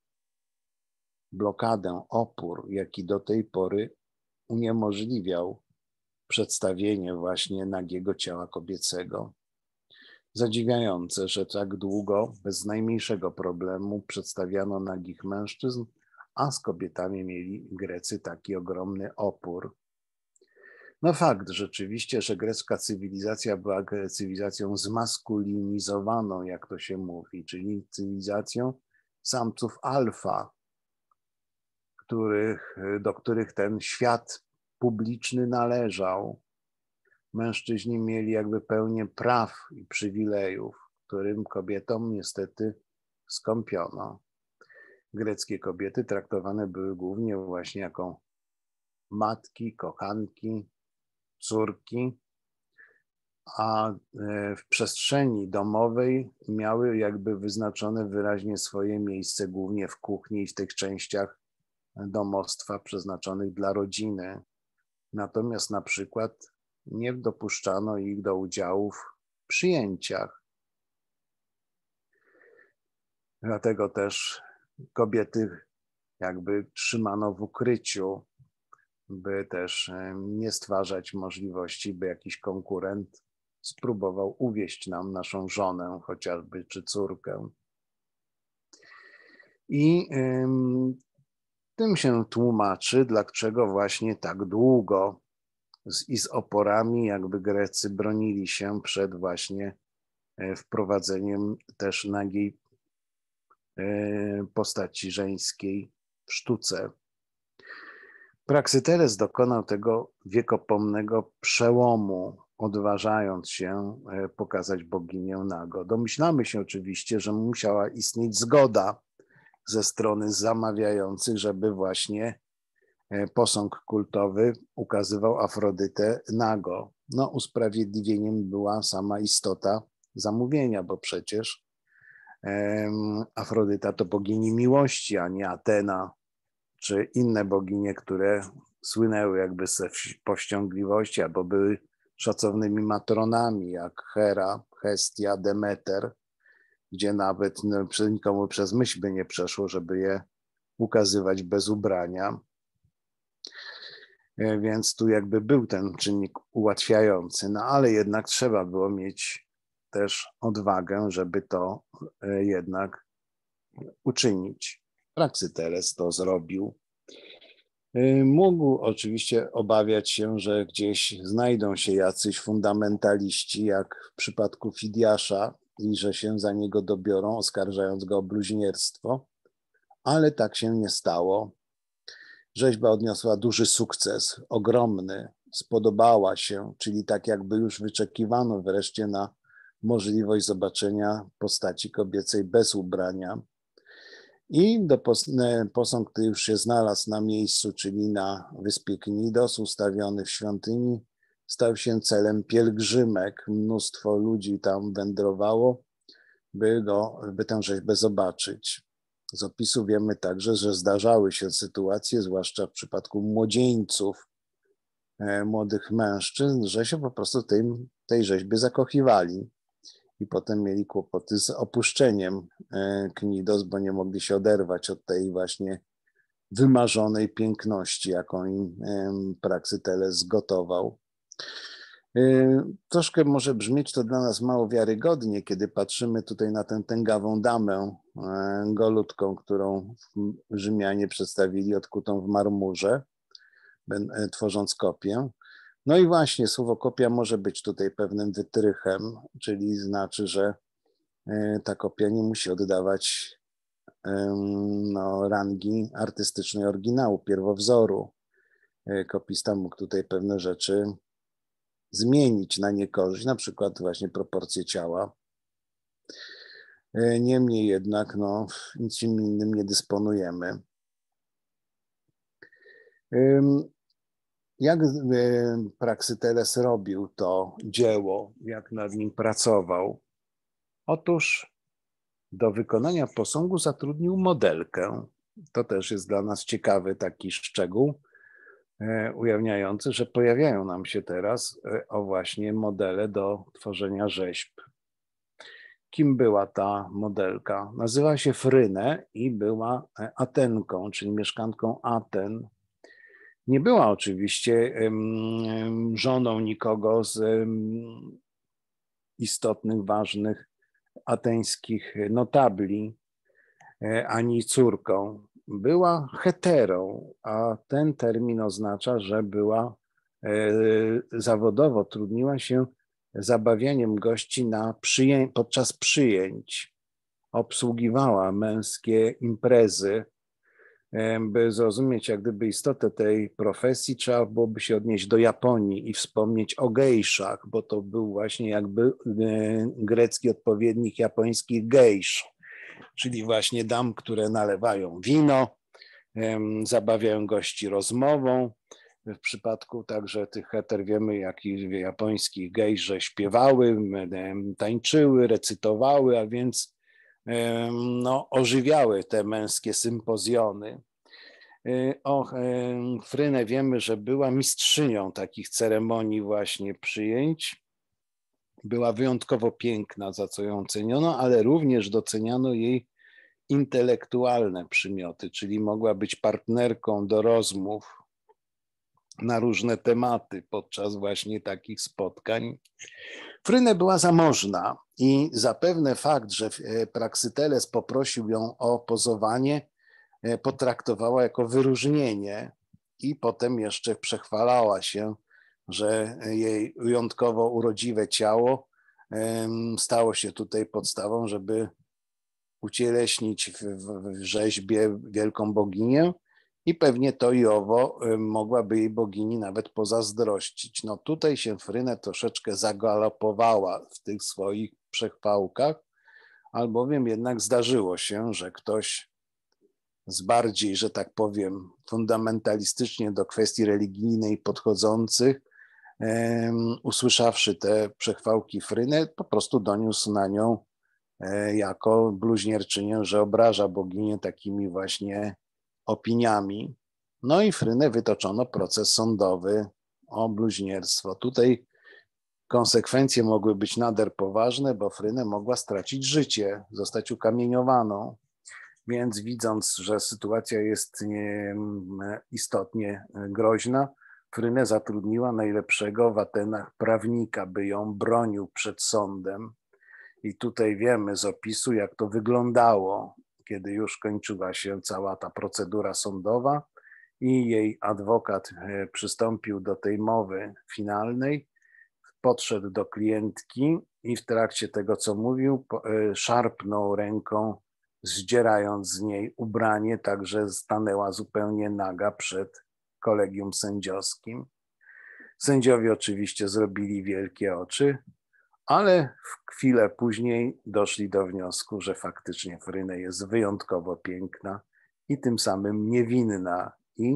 blokadę, opór, jaki do tej pory uniemożliwiał przedstawienie właśnie nagiego ciała kobiecego. Zadziwiające, że tak długo, bez najmniejszego problemu przedstawiano nagich mężczyzn, a z kobietami mieli Grecy taki ogromny opór. No fakt rzeczywiście, że grecka cywilizacja była cywilizacją zmaskulinizowaną, jak to się mówi, czyli cywilizacją samców alfa, których, do których ten świat publiczny należał. Mężczyźni mieli jakby pełnię praw i przywilejów, którym kobietom niestety skąpiono. Greckie kobiety traktowane były głównie właśnie jako matki, kochanki, córki, a w przestrzeni domowej miały jakby wyznaczone wyraźnie swoje miejsce, głównie w kuchni i w tych częściach domostwa przeznaczonych dla rodziny. Natomiast na przykład nie dopuszczano ich do udziału w przyjęciach. Dlatego też kobiety jakby trzymano w ukryciu, by też nie stwarzać możliwości, by jakiś konkurent spróbował uwieść nam naszą żonę chociażby, czy córkę. I ym, tym się tłumaczy, dlaczego właśnie tak długo z, i z oporami jakby Grecy bronili się przed właśnie wprowadzeniem też nagiej postaci żeńskiej w sztuce. Praxiteles dokonał tego wiekopomnego przełomu, odważając się pokazać boginię nago. Domyślamy się oczywiście, że musiała istnieć zgoda ze strony zamawiających, żeby właśnie posąg kultowy ukazywał Afrodytę nago. No, usprawiedliwieniem była sama istota zamówienia, bo przecież um, Afrodyta to bogini miłości, a nie Atena, czy inne boginie, które słynęły jakby ze powściągliwości albo były szacownymi matronami, jak Hera, Hestia, Demeter, gdzie nawet no, nikomu przez myśl by nie przeszło, żeby je ukazywać bez ubrania. Więc tu jakby był ten czynnik ułatwiający, no ale jednak trzeba było mieć też odwagę, żeby to jednak uczynić. Praxiteles to zrobił. Mógł oczywiście obawiać się, że gdzieś znajdą się jacyś fundamentaliści, jak w przypadku Fidiasza, i że się za niego dobiorą, oskarżając go o bluźnierstwo, ale tak się nie stało. Rzeźba odniosła duży sukces, ogromny, spodobała się, czyli tak jakby już wyczekiwano wreszcie na możliwość zobaczenia postaci kobiecej bez ubrania. I do posąg, który już się znalazł na miejscu, czyli na wyspie Knidos, ustawiony w świątyni, stał się celem pielgrzymek. Mnóstwo ludzi tam wędrowało, by, go, by tę rzeźbę zobaczyć. Z opisu wiemy także, że zdarzały się sytuacje, zwłaszcza w przypadku młodzieńców, młodych mężczyzn, że się po prostu tej, tej rzeźby zakochiwali i potem mieli kłopoty z opuszczeniem Knidos, bo nie mogli się oderwać od tej właśnie wymarzonej piękności, jaką im Praxiteles zgotował. Troszkę może brzmieć to dla nas mało wiarygodnie, kiedy patrzymy tutaj na tę tęgawą damę golutką, którą Rzymianie przedstawili odkutą w marmurze. tworząc kopię. No i właśnie słowo kopia może być tutaj pewnym wytrychem, czyli znaczy, że ta kopia nie musi oddawać no, rangi artystycznej oryginału, pierwowzoru. Kopista mógł tutaj pewne rzeczy zmienić na niekorzyść, na przykład właśnie proporcje ciała. Niemniej jednak no, niczym innym nie dysponujemy. Jak Praxiteles robił to dzieło, jak nad nim pracował? Otóż do wykonania posągu zatrudnił modelkę. To też jest dla nas ciekawy taki szczegół, ujawniający, że pojawiają nam się teraz o właśnie modele do tworzenia rzeźb. Kim była ta modelka? Nazywa się Frynę i była Atenką, czyli mieszkanką Aten. Nie była oczywiście żoną nikogo z istotnych, ważnych ateńskich notabli, ani córką. Była heterą, a ten termin oznacza, że była zawodowo, trudniła się zabawianiem gości na przyję- podczas przyjęć. Obsługiwała męskie imprezy. By zrozumieć jak gdyby istotę tej profesji, trzeba byłoby się odnieść do Japonii i wspomnieć o gejszach, bo to był właśnie jakby grecki odpowiednik japońskich gejsz, czyli właśnie dam, które nalewają wino, zabawiają gości rozmową. W przypadku także tych heter wiemy, jak i japońskich gejsze śpiewały, tańczyły, recytowały, a więc no, ożywiały te męskie sympozjony. O Frynę wiemy, że była mistrzynią takich ceremonii właśnie przyjęć. Była wyjątkowo piękna, za co ją ceniono, ale również doceniano jej intelektualne przymioty, czyli mogła być partnerką do rozmów na różne tematy podczas właśnie takich spotkań. Frynę była zamożna i zapewne fakt, że Praxiteles poprosił ją o pozowanie, potraktowała jako wyróżnienie i potem jeszcze przechwalała się, że jej wyjątkowo urodziwe ciało stało się tutaj podstawą, żeby ucieleśnić w rzeźbie wielką boginię i pewnie to i owo mogłaby jej bogini nawet pozazdrościć. No tutaj się Frynę troszeczkę zagalopowała w tych swoich przechwałkach, albowiem jednak zdarzyło się, że ktoś z bardziej, że tak powiem, fundamentalistycznie do kwestii religijnej podchodzących, um, usłyszawszy te przechwałki Frynę, po prostu doniósł na nią e, jako bluźnierczynię, że obraża boginię takimi właśnie opiniami. No i Frynę wytoczono proces sądowy o bluźnierstwo. Tutaj konsekwencje mogły być nader poważne, bo Frynę mogła stracić życie, zostać ukamieniowaną. Więc widząc, że sytuacja jest istotnie groźna, Frynę zatrudniła najlepszego w Atenach prawnika, by ją bronił przed sądem. I tutaj wiemy z opisu, jak to wyglądało, kiedy już kończyła się cała ta procedura sądowa i jej adwokat przystąpił do tej mowy finalnej, podszedł do klientki i w trakcie tego, co mówił, szarpnął ręką, zdzierając z niej ubranie, także stanęła zupełnie naga przed kolegium sędziowskim. Sędziowie oczywiście zrobili wielkie oczy, ale w chwilę później doszli do wniosku, że faktycznie Frynę jest wyjątkowo piękna i tym samym niewinna i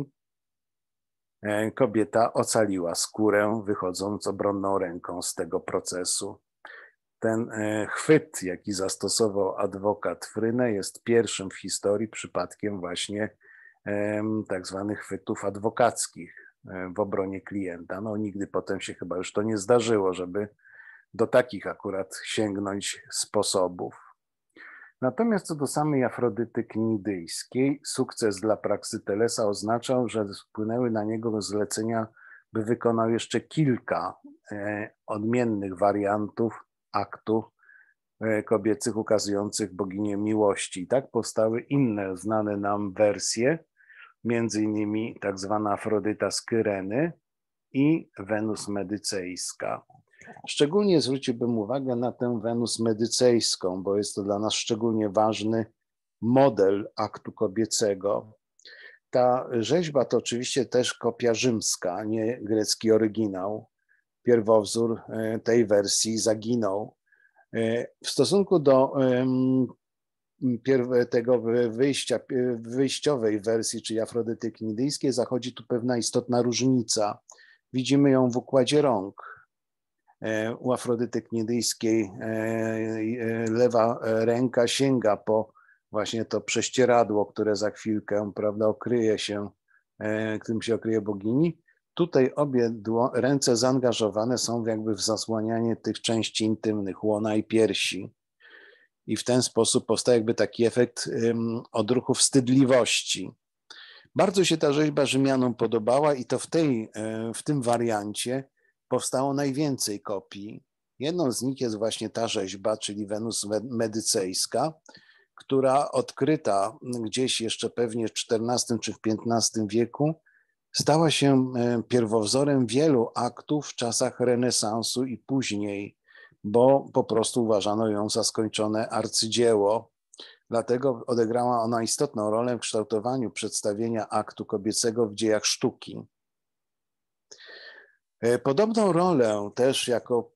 kobieta ocaliła skórę, wychodząc obronną ręką z tego procesu. Ten chwyt, jaki zastosował adwokat Frynę, jest pierwszym w historii przypadkiem właśnie tak zwanych chwytów adwokackich w obronie klienta. No nigdy potem się chyba już to nie zdarzyło, żeby do takich akurat sięgnąć sposobów. Natomiast co do samej Afrodyty Knidyjskiej, sukces dla Praxitelesa oznaczał, że spłynęły na niego zlecenia, by wykonał jeszcze kilka odmiennych wariantów aktu kobiecych ukazujących boginię miłości. I tak powstały inne znane nam wersje, między innymi tak zwana Afrodyta z Kyreny i Wenus Medycejska. Szczególnie zwróciłbym uwagę na tę Wenus Medycejską, bo jest to dla nas szczególnie ważny model aktu kobiecego. Ta rzeźba to oczywiście też kopia rzymska, nie grecki oryginał. Pierwowzór tej wersji zaginął. W stosunku do tego wyjścia, wyjściowej wersji, czyli Afrodyty Knidyjskiej, zachodzi tu pewna istotna różnica. Widzimy ją w układzie rąk. U Afrodyty Knidyjskiej lewa ręka sięga po właśnie to prześcieradło, które za chwilkę, prawda, okryje się, którym się okryje bogini. Tutaj obie ręce zaangażowane są jakby w zasłanianie tych części intymnych, łona i piersi. I w ten sposób powstaje jakby taki efekt odruchu wstydliwości. Bardzo się ta rzeźba Rzymianom podobała i to w, tej, w tym wariancie powstało najwięcej kopii. Jedną z nich jest właśnie ta rzeźba, czyli Wenus Medycejska, która odkryta gdzieś jeszcze pewnie w czternastym czy w piętnastym wieku stała się pierwowzorem wielu aktów w czasach renesansu i później, bo po prostu uważano ją za skończone arcydzieło. Dlatego odegrała ona istotną rolę w kształtowaniu przedstawienia aktu kobiecego w dziejach sztuki. Podobną rolę też jako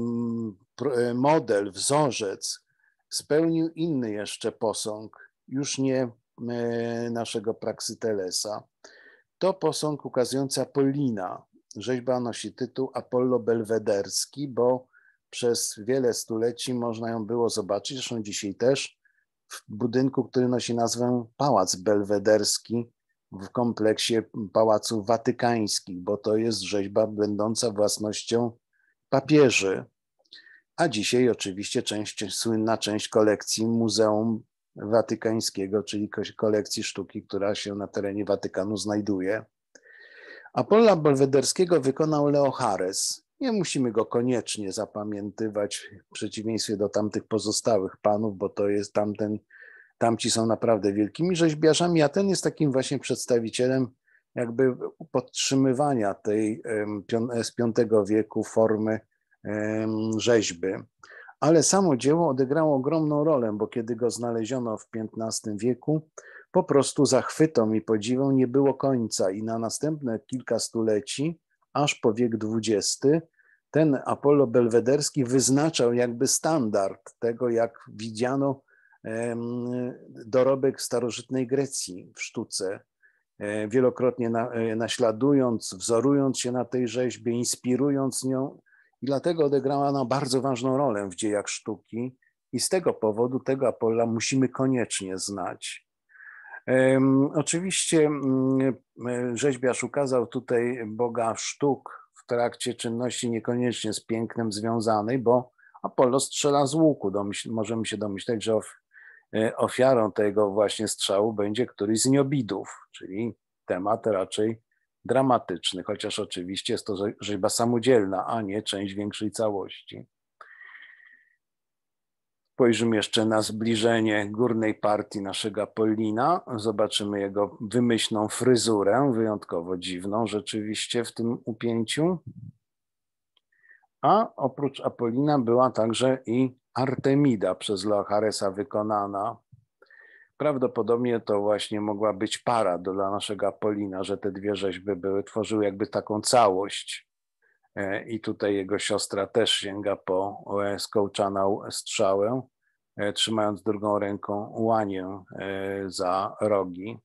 model, wzorzec spełnił inny jeszcze posąg, już nie naszego Praxitelesa. To posąg ukazujący Apollina. Rzeźba nosi tytuł Apollo Belwederski, bo przez wiele stuleci można ją było zobaczyć, zresztą dzisiaj też, w budynku, który nosi nazwę Pałac Belwederski w kompleksie pałaców watykańskich, bo to jest rzeźba będąca własnością papieży. A dzisiaj oczywiście część, słynna część kolekcji Muzeum Watykańskiego, czyli kolekcji sztuki, która się na terenie Watykanu znajduje. Apolla Belwederskiego wykonał Leo Hares. Nie musimy go koniecznie zapamiętywać w przeciwieństwie do tamtych pozostałych panów, bo to jest tamten, tamci są naprawdę wielkimi rzeźbiarzami, a ten jest takim właśnie przedstawicielem jakby podtrzymywania tej z piątego wieku formy rzeźby. Ale samo dzieło odegrało ogromną rolę, bo kiedy go znaleziono w piętnastym wieku, po prostu zachwytom i podziwom nie było końca i na następne kilka stuleci, aż po wiek dwudziesty, ten Apollo Belwederski wyznaczał jakby standard tego, jak widziano dorobek starożytnej Grecji w sztuce, wielokrotnie naśladując, wzorując się na tej rzeźbie, inspirując nią. I dlatego odegrała ona bardzo ważną rolę w dziejach sztuki i z tego powodu tego Apolla musimy koniecznie znać. Um, oczywiście um, rzeźbiarz ukazał tutaj Boga sztuk w trakcie czynności niekoniecznie z pięknem związanej, bo Apollo strzela z łuku. Domyśl, możemy się domyśleć, że of, ofiarą tego właśnie strzału będzie któryś z niobidów, czyli temat raczej dramatyczny, chociaż oczywiście jest to rzeźba samodzielna, a nie część większej całości. Spojrzymy jeszcze na zbliżenie górnej partii naszego Apollina. Zobaczymy jego wymyślną fryzurę, wyjątkowo dziwną rzeczywiście w tym upięciu. A oprócz Apollina była także i Artemida przez Leo Haresa wykonana. Prawdopodobnie to właśnie mogła być para dla naszego Apollina, że te dwie rzeźby były, tworzyły jakby taką całość. I tutaj jego siostra też sięga po skołczaną strzałę, trzymając drugą ręką łanię za rogi.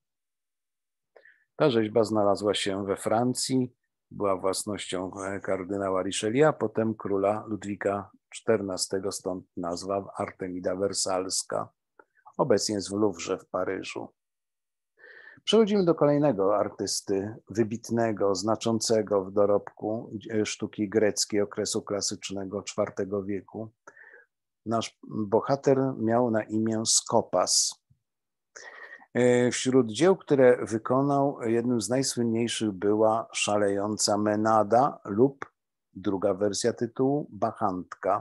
Ta rzeźba znalazła się we Francji, była własnością kardynała Richelieu, a potem króla Ludwika czternastego, stąd nazwa Artemida Wersalska. Obecnie jest w Louvre w Paryżu. Przechodzimy do kolejnego artysty wybitnego, znaczącego w dorobku sztuki greckiej okresu klasycznego czwartego wieku. Nasz bohater miał na imię Skopas. Wśród dzieł, które wykonał, jednym z najsłynniejszych była Szalejąca Menada lub druga wersja tytułu Bachantka.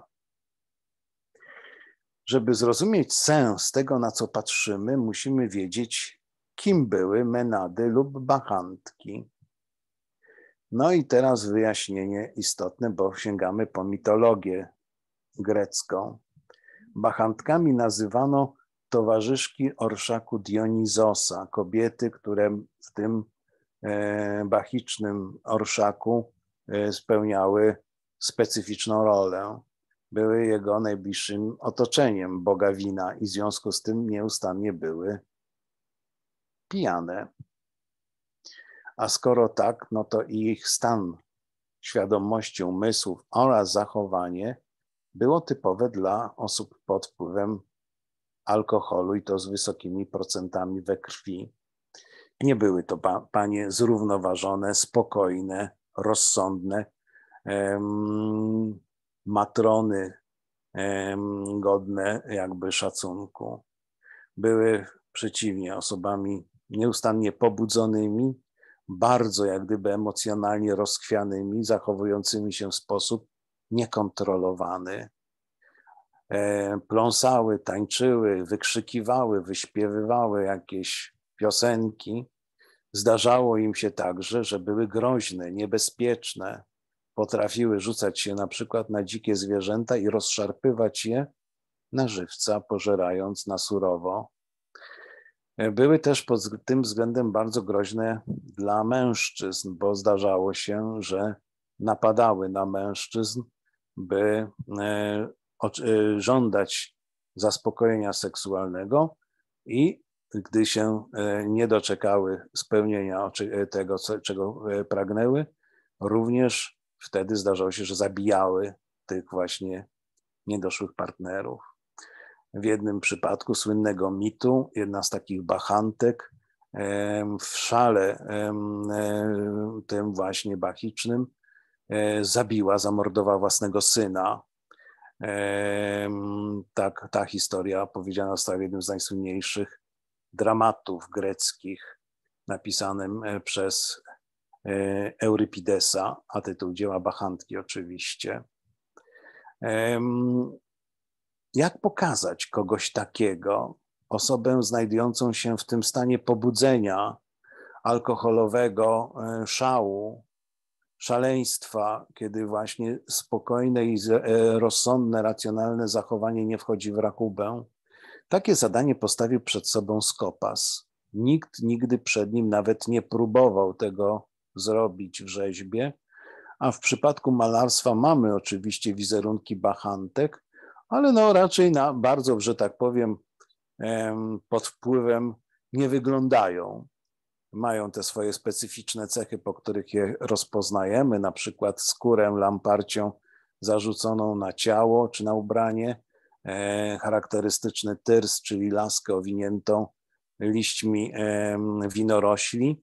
Żeby zrozumieć sens tego, na co patrzymy, musimy wiedzieć, kim były Menady lub Bachantki. No i teraz wyjaśnienie istotne, bo sięgamy po mitologię grecką. Bachantkami nazywano towarzyszki orszaku Dionizosa, kobiety, które w tym bachicznym orszaku spełniały specyficzną rolę. Były jego najbliższym otoczeniem, boga wina, i w związku z tym nieustannie były pijane. A skoro tak, no to i ich stan świadomości, umysłów oraz zachowanie było typowe dla osób pod wpływem alkoholu i to z wysokimi procentami we krwi. Nie były to pa, panie zrównoważone, spokojne, rozsądne, em, matrony em, godne jakby szacunku. Były przeciwnie osobami nieustannie pobudzonymi, bardzo jak gdyby emocjonalnie rozchwianymi, zachowującymi się w sposób niekontrolowany. E, pląsały, tańczyły, wykrzykiwały, wyśpiewywały jakieś piosenki. Zdarzało im się także, że były groźne, niebezpieczne. Potrafiły rzucać się na przykład na dzikie zwierzęta i rozszarpywać je na żywca, pożerając na surowo. Były też pod tym względem bardzo groźne dla mężczyzn, bo zdarzało się, że napadały na mężczyzn, by żądać zaspokojenia seksualnego i gdy się nie doczekały spełnienia tego, czego pragnęły, również wtedy zdarzało się, że zabijały tych właśnie niedoszłych partnerów. W jednym przypadku słynnego mitu jedna z takich bachantek w szale tym właśnie bachicznym zabiła, zamordowała własnego syna. Tak, ta historia opowiedziana została w jednym z najsłynniejszych dramatów greckich, napisanym przez Eurypidesa, a tytuł dzieła Bachantki oczywiście. Jak pokazać kogoś takiego, osobę znajdującą się w tym stanie pobudzenia alkoholowego, szału, szaleństwa, kiedy właśnie spokojne i rozsądne, racjonalne zachowanie nie wchodzi w rachubę? Takie zadanie postawił przed sobą Skopas. Nikt nigdy przed nim nawet nie próbował tego zrobić w rzeźbie, a w przypadku malarstwa mamy oczywiście wizerunki bachantek, ale no raczej na bardzo, że tak powiem, pod wpływem nie wyglądają. Mają te swoje specyficzne cechy, po których je rozpoznajemy, na przykład skórę lamparcią zarzuconą na ciało czy na ubranie, charakterystyczny tyrs, czyli laskę owiniętą liśćmi winorośli.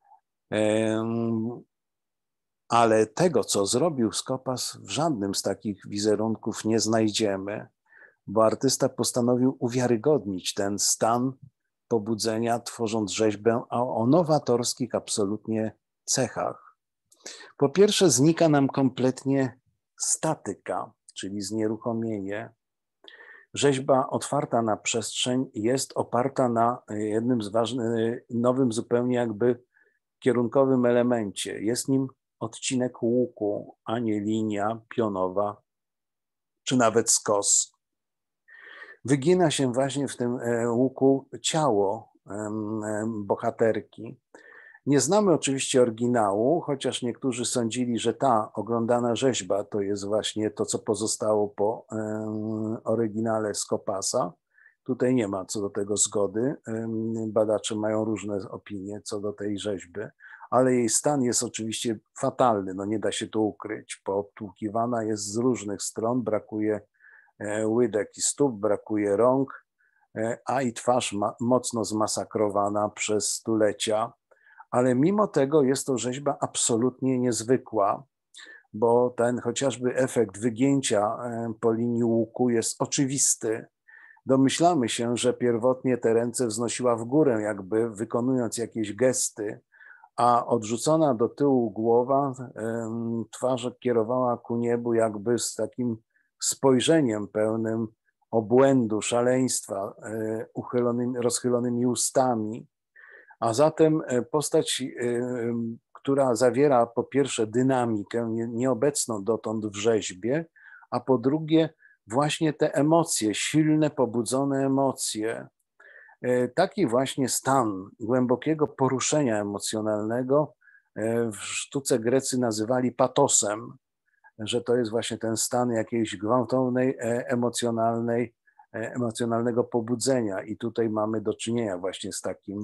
Ale tego, co zrobił Skopas, w żadnym z takich wizerunków nie znajdziemy, bo artysta postanowił uwiarygodnić ten stan pobudzenia, tworząc rzeźbę o nowatorskich absolutnie cechach. Po pierwsze, znika nam kompletnie statyka, czyli znieruchomienie. Rzeźba otwarta na przestrzeń jest oparta na jednym z ważnych, nowym zupełnie jakby kierunkowym elemencie. Jest nim odcinek łuku, a nie linia pionowa, czy nawet skos. Wygina się właśnie w tym łuku ciało bohaterki. Nie znamy oczywiście oryginału, chociaż niektórzy sądzili, że ta oglądana rzeźba to jest właśnie to, co pozostało po oryginale Skopasa. Tutaj nie ma co do tego zgody. Badacze mają różne opinie co do tej rzeźby, ale jej stan jest oczywiście fatalny, no nie da się to ukryć. Poobtłukiwana jest z różnych stron, brakuje łydek i stóp, brakuje rąk, a i twarz ma, mocno zmasakrowana przez stulecia. Ale mimo tego jest to rzeźba absolutnie niezwykła, bo ten chociażby efekt wygięcia po linii łuku jest oczywisty. Domyślamy się, że pierwotnie te ręce wznosiła w górę, jakby wykonując jakieś gesty, a odrzucona do tyłu głowa, twarz kierowała ku niebu jakby z takim spojrzeniem pełnym obłędu, szaleństwa, uchylonymi, rozchylonymi ustami. A zatem postać, która zawiera po pierwsze dynamikę nieobecną dotąd w rzeźbie, a po drugie właśnie te emocje, silne, pobudzone emocje. Taki właśnie stan głębokiego poruszenia emocjonalnego w sztuce Grecy nazywali patosem, że to jest właśnie ten stan jakiejś gwałtownej, emocjonalnej, emocjonalnego pobudzenia. I tutaj mamy do czynienia właśnie z takim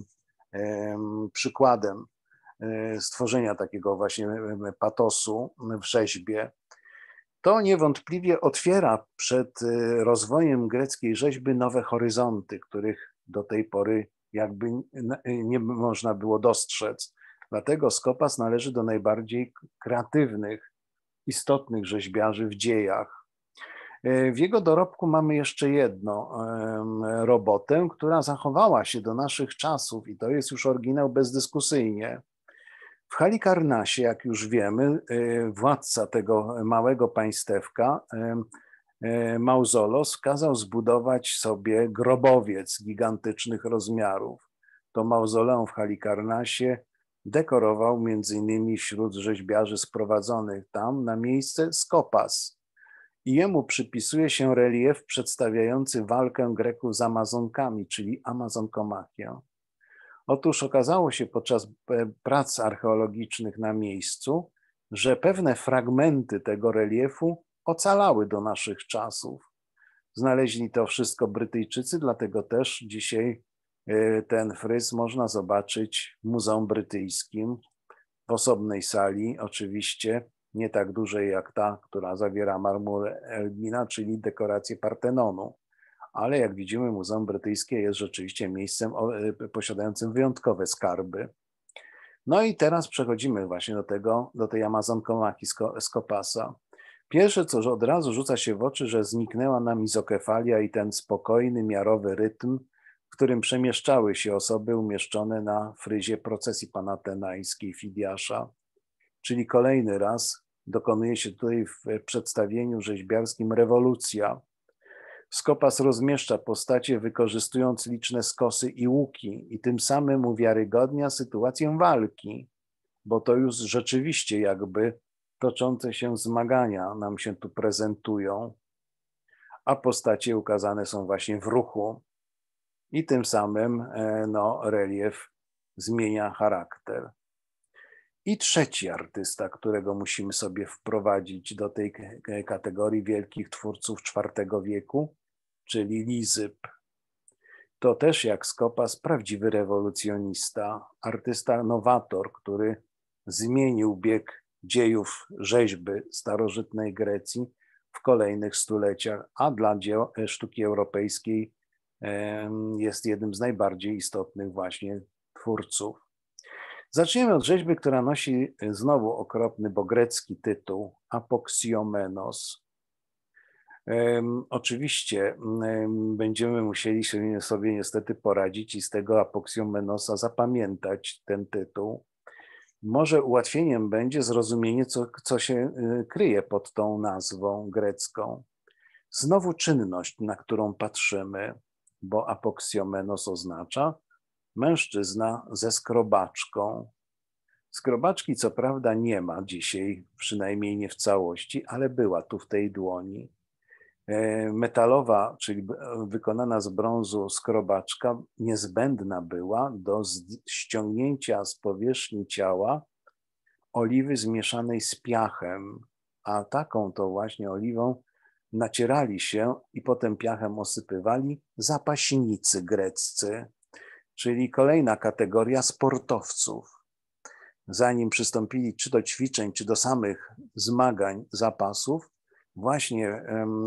przykładem stworzenia takiego właśnie patosu w rzeźbie. To niewątpliwie otwiera przed rozwojem greckiej rzeźby nowe horyzonty, których do tej pory jakby nie można było dostrzec. Dlatego Skopas należy do najbardziej kreatywnych, istotnych rzeźbiarzy w dziejach. W jego dorobku mamy jeszcze jedną robotę, która zachowała się do naszych czasów i to jest już oryginał bezdyskusyjnie. W Halikarnasie, jak już wiemy, władca tego małego państewka, Mauzolos, kazał zbudować sobie grobowiec gigantycznych rozmiarów. To mauzoleum w Halikarnasie dekorował między innymi wśród rzeźbiarzy sprowadzonych tam na miejsce Skopas. I jemu przypisuje się relief przedstawiający walkę Greków z Amazonkami, czyli Amazonkomachię. Otóż okazało się podczas prac archeologicznych na miejscu, że pewne fragmenty tego reliefu ocalały do naszych czasów. Znaleźli to wszystko Brytyjczycy, dlatego też dzisiaj ten fryz można zobaczyć w Muzeum Brytyjskim w osobnej sali, oczywiście nie tak dużej jak ta, która zawiera marmur Elgina, czyli dekoracje Partenonu. Ale jak widzimy, Muzeum Brytyjskie jest rzeczywiście miejscem posiadającym wyjątkowe skarby. No i teraz przechodzimy właśnie do tego, do tej Amazonkomachii Skopasa. Pierwsze, co od razu rzuca się w oczy, że zniknęła nam izokefalia i ten spokojny, miarowy rytm, w którym przemieszczały się osoby umieszczone na fryzie procesji panatenajskiej Fidiasza. Czyli kolejny raz dokonuje się tutaj w przedstawieniu rzeźbiarskim rewolucja. Skopas rozmieszcza postacie, wykorzystując liczne skosy i łuki i tym samym uwiarygodnia sytuację walki, bo to już rzeczywiście jakby toczące się zmagania nam się tu prezentują, a postacie ukazane są właśnie w ruchu i tym samym no, relief zmienia charakter. I trzeci artysta, którego musimy sobie wprowadzić do tej kategorii wielkich twórców czwartego wieku, czyli Lizyp. To też jak Skopas prawdziwy rewolucjonista, artysta nowator, który zmienił bieg dziejów rzeźby starożytnej Grecji w kolejnych stuleciach, a dla dzieł, sztuki europejskiej jest jednym z najbardziej istotnych właśnie twórców. Zaczniemy od rzeźby, która nosi znowu okropny, bo grecki tytuł Apoksiomenos. Um, oczywiście um, będziemy musieli sobie, sobie niestety poradzić i z tego Apoksiomenosa zapamiętać ten tytuł. Może ułatwieniem będzie zrozumienie, co, co się y, kryje pod tą nazwą grecką. Znowu czynność, na którą patrzymy, bo Apoksiomenos oznacza mężczyzna ze skrobaczką. Skrobaczki co prawda nie ma dzisiaj, przynajmniej nie w całości, ale była tu w tej dłoni. Metalowa, czyli wykonana z brązu skrobaczka niezbędna była do ściągnięcia z powierzchni ciała oliwy zmieszanej z piachem, a taką to właśnie oliwą nacierali się i potem piachem osypywali zapaśnicy greccy, czyli kolejna kategoria sportowców. Zanim przystąpili czy do ćwiczeń, czy do samych zmagań zapasów, właśnie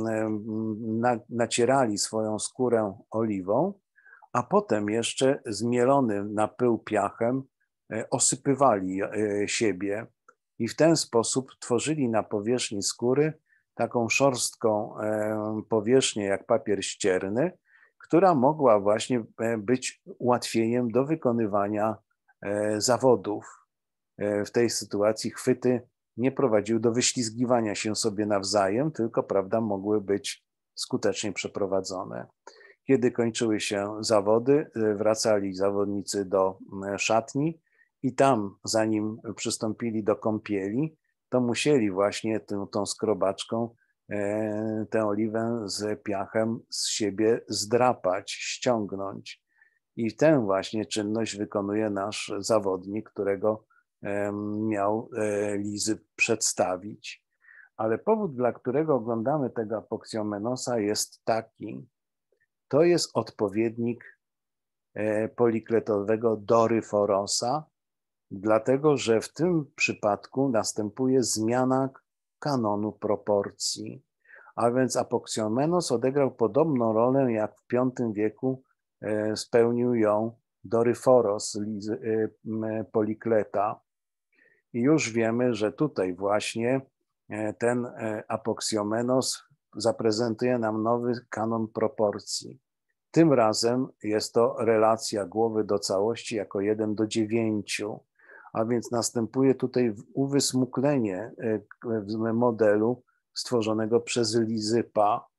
nacierali swoją skórę oliwą, a potem jeszcze zmielonym na pył piachem osypywali siebie i w ten sposób tworzyli na powierzchni skóry taką szorstką powierzchnię jak papier ścierny, która mogła właśnie być ułatwieniem do wykonywania zawodów. W tej sytuacji chwyty nie prowadziły do wyślizgiwania się sobie nawzajem, tylko, prawda, mogły być skutecznie przeprowadzone. Kiedy kończyły się zawody, wracali zawodnicy do szatni i tam, zanim przystąpili do kąpieli, to musieli właśnie tą, tą skrobaczką tę oliwę z piachem z siebie zdrapać, ściągnąć. I tę właśnie czynność wykonuje nasz zawodnik, którego miał Lizy przedstawić. Ale powód, dla którego oglądamy tego Apoksiomenosa, jest taki: to jest odpowiednik polikletowego Doryforosa, dlatego że w tym przypadku następuje zmiana kanonu proporcji. A więc Apoksiomenos odegrał podobną rolę, jak w piątym wieku spełnił ją Doryforos, Polikleta. I już wiemy, że tutaj właśnie ten Apoksiomenos zaprezentuje nam nowy kanon proporcji. Tym razem jest to relacja głowy do całości jako jeden do dziewięciu, a więc następuje tutaj uwysmuklenie modelu stworzonego przez Lizypa,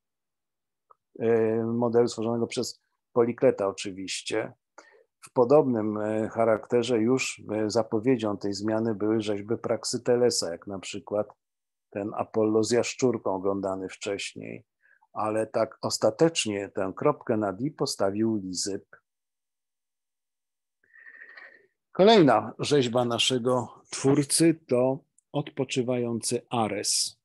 modelu stworzonego przez Polikleta oczywiście. W podobnym charakterze już zapowiedzią tej zmiany były rzeźby Praxytelesa, jak na przykład ten Apollo z jaszczurką oglądany wcześniej. Ale tak ostatecznie tę kropkę nad i postawił Lizyp. Kolejna rzeźba naszego twórcy to odpoczywający Ares.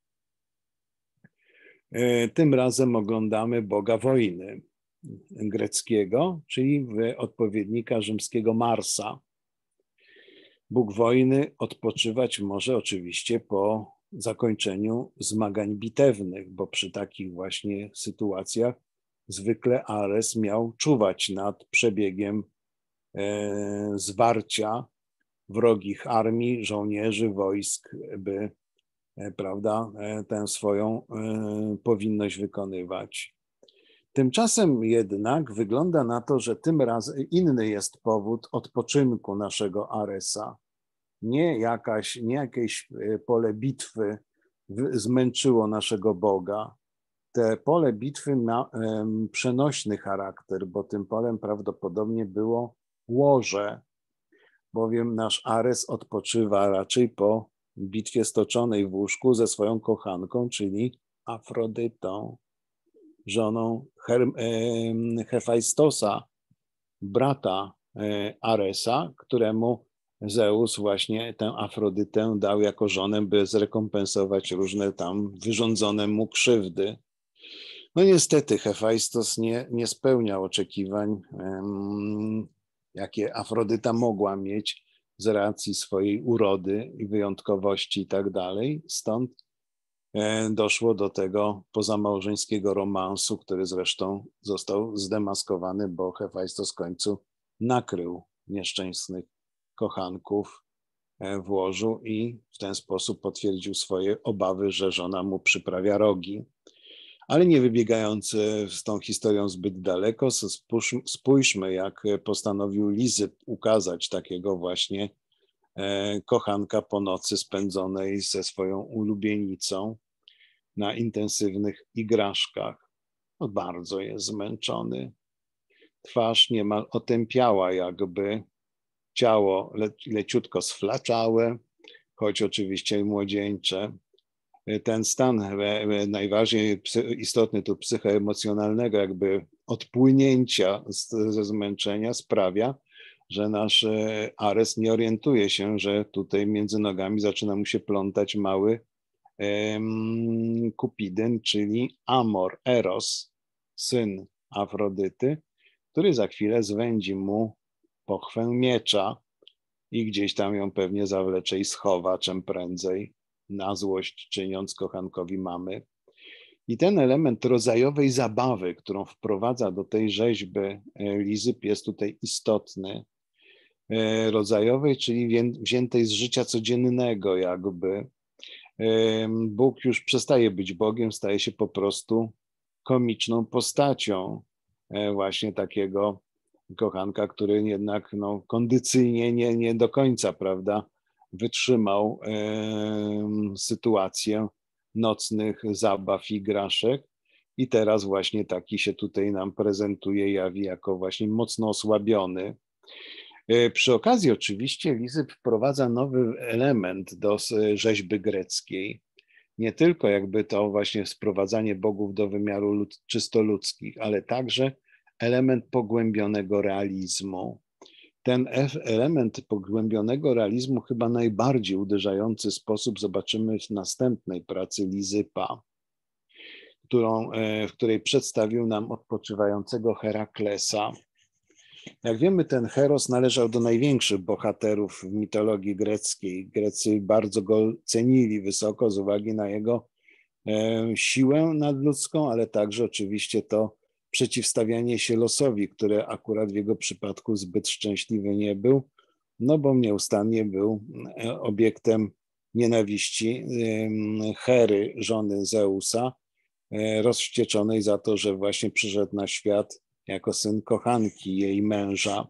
Tym razem oglądamy boga wojny greckiego, czyli odpowiednika rzymskiego Marsa. Bóg wojny odpoczywać może oczywiście po zakończeniu zmagań bitewnych, bo przy takich właśnie sytuacjach zwykle Ares miał czuwać nad przebiegiem e, zwarcia wrogich armii, żołnierzy, wojsk, by e, prawda, e, tę swoją e, powinność wykonywać. Tymczasem jednak wygląda na to, że tym razem inny jest powód odpoczynku naszego Aresa. Nie, jakaś, nie jakieś pole bitwy zmęczyło naszego Boga. Te pole bitwy ma um, przenośny charakter, bo tym polem prawdopodobnie było łoże, bowiem nasz Ares odpoczywa raczej po bitwie stoczonej w łóżku ze swoją kochanką, czyli Afrodytą, żoną Her- e, Hefajstosa, brata e, Aresa, któremu Zeus właśnie tę Afrodytę dał jako żonę, by zrekompensować różne tam wyrządzone mu krzywdy. No niestety Hefajstos nie, nie spełniał oczekiwań, um, jakie Afrodyta mogła mieć z racji swojej urody i wyjątkowości i tak dalej. Stąd e, doszło do tego pozamałżeńskiego romansu, który zresztą został zdemaskowany, bo Hefajstos w końcu nakrył nieszczęsnych kochanków w łożu i w ten sposób potwierdził swoje obawy, że żona mu przyprawia rogi. Ale nie wybiegając z tą historią zbyt daleko, spójrzmy, jak postanowił Lizyp ukazać takiego właśnie kochanka po nocy spędzonej ze swoją ulubienicą na intensywnych igraszkach. No, bardzo jest zmęczony. Twarz niemal otępiała, jakby ciało le, leciutko sflaczałe, choć oczywiście młodzieńcze. Ten stan najbardziej istotny tu psychoemocjonalnego, jakby odpłynięcia ze zmęczenia sprawia, że nasz Ares nie orientuje się, że tutaj między nogami zaczyna mu się plątać mały um, Kupidyn, czyli Amor, Eros, syn Afrodyty, który za chwilę zwędzi mu pochwę miecza i gdzieś tam ją pewnie zawlecze i schowa czym prędzej, na złość czyniąc kochankowi mamy. I ten element rodzajowej zabawy, którą wprowadza do tej rzeźby Lizyp, jest tutaj istotny. Rodzajowej, czyli wziętej z życia codziennego jakby. Bóg już przestaje być Bogiem, staje się po prostu komiczną postacią właśnie takiego kochanka, który jednak no, kondycyjnie nie, nie do końca, prawda, wytrzymał e, sytuację nocnych zabaw i igraszek i teraz właśnie taki się tutaj nam prezentuje, jawi jako właśnie mocno osłabiony. Przy okazji oczywiście Lizyp wprowadza nowy element do rzeźby greckiej. Nie tylko jakby to właśnie sprowadzanie bogów do wymiaru lud, czysto ludzkich, ale także element pogłębionego realizmu. Ten element pogłębionego realizmu chyba najbardziej uderzający sposób zobaczymy w następnej pracy Lizypa, którą, w której przedstawił nam odpoczywającego Heraklesa. Jak wiemy, ten Heros należał do największych bohaterów w mitologii greckiej. Grecy bardzo go cenili wysoko z uwagi na jego siłę nadludzką, ale także oczywiście to przeciwstawianie się losowi, które akurat w jego przypadku zbyt szczęśliwy nie był, no bo nieustannie był obiektem nienawiści Hery, żony Zeusa, rozwścieczonej za to, że właśnie przyszedł na świat jako syn kochanki jej męża.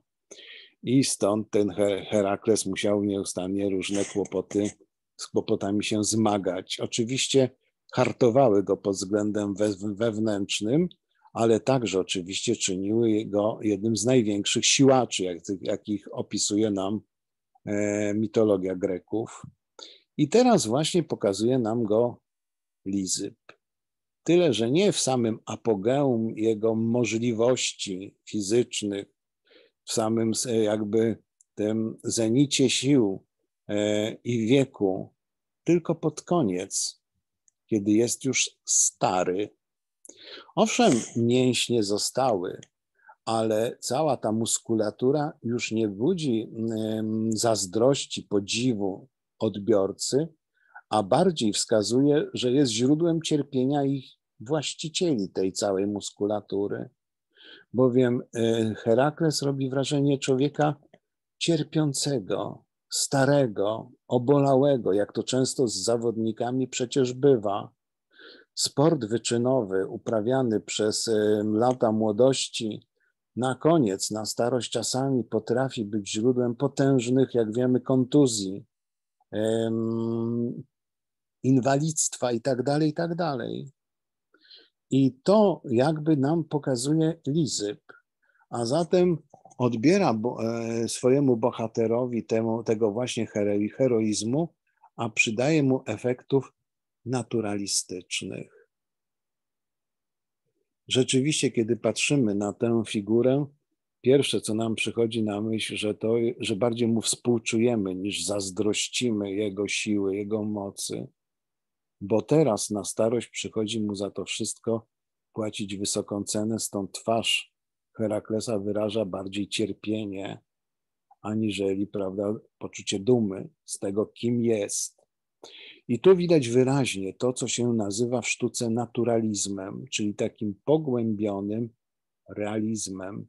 I stąd ten Herakles musiał nieustannie różne kłopoty, z kłopotami się zmagać. Oczywiście hartowały go pod względem wewnętrznym, ale także oczywiście czyniły go jednym z największych siłaczy, jak, jakich opisuje nam mitologia Greków. I teraz właśnie pokazuje nam go Lizyp. Tyle, że nie w samym apogeum jego możliwości fizycznych, w samym jakby tym zenicie sił i wieku, tylko pod koniec, kiedy jest już stary. Owszem, mięśnie zostały, ale cała ta muskulatura już nie budzi zazdrości, podziwu odbiorcy, a bardziej wskazuje, że jest źródłem cierpienia ich właścicieli tej całej muskulatury. Bowiem Herakles robi wrażenie człowieka cierpiącego, starego, obolałego, jak to często z zawodnikami przecież bywa. Sport wyczynowy uprawiany przez lata młodości na koniec, na starość czasami potrafi być źródłem potężnych, jak wiemy, kontuzji, inwalidztwa i tak dalej, i tak dalej. I to jakby nam pokazuje Lizyp, a zatem odbiera swojemu bohaterowi temu, tego właśnie heroizmu, a przydaje mu efektów naturalistycznych. Rzeczywiście, kiedy patrzymy na tę figurę, pierwsze, co nam przychodzi na myśl, że to, że bardziej mu współczujemy, niż zazdrościmy jego siły, jego mocy, bo teraz na starość przychodzi mu za to wszystko płacić wysoką cenę, stąd twarz Heraklesa wyraża bardziej cierpienie, aniżeli, prawda, poczucie dumy z tego, kim jest. I tu widać wyraźnie to, co się nazywa w sztuce naturalizmem, czyli takim pogłębionym realizmem.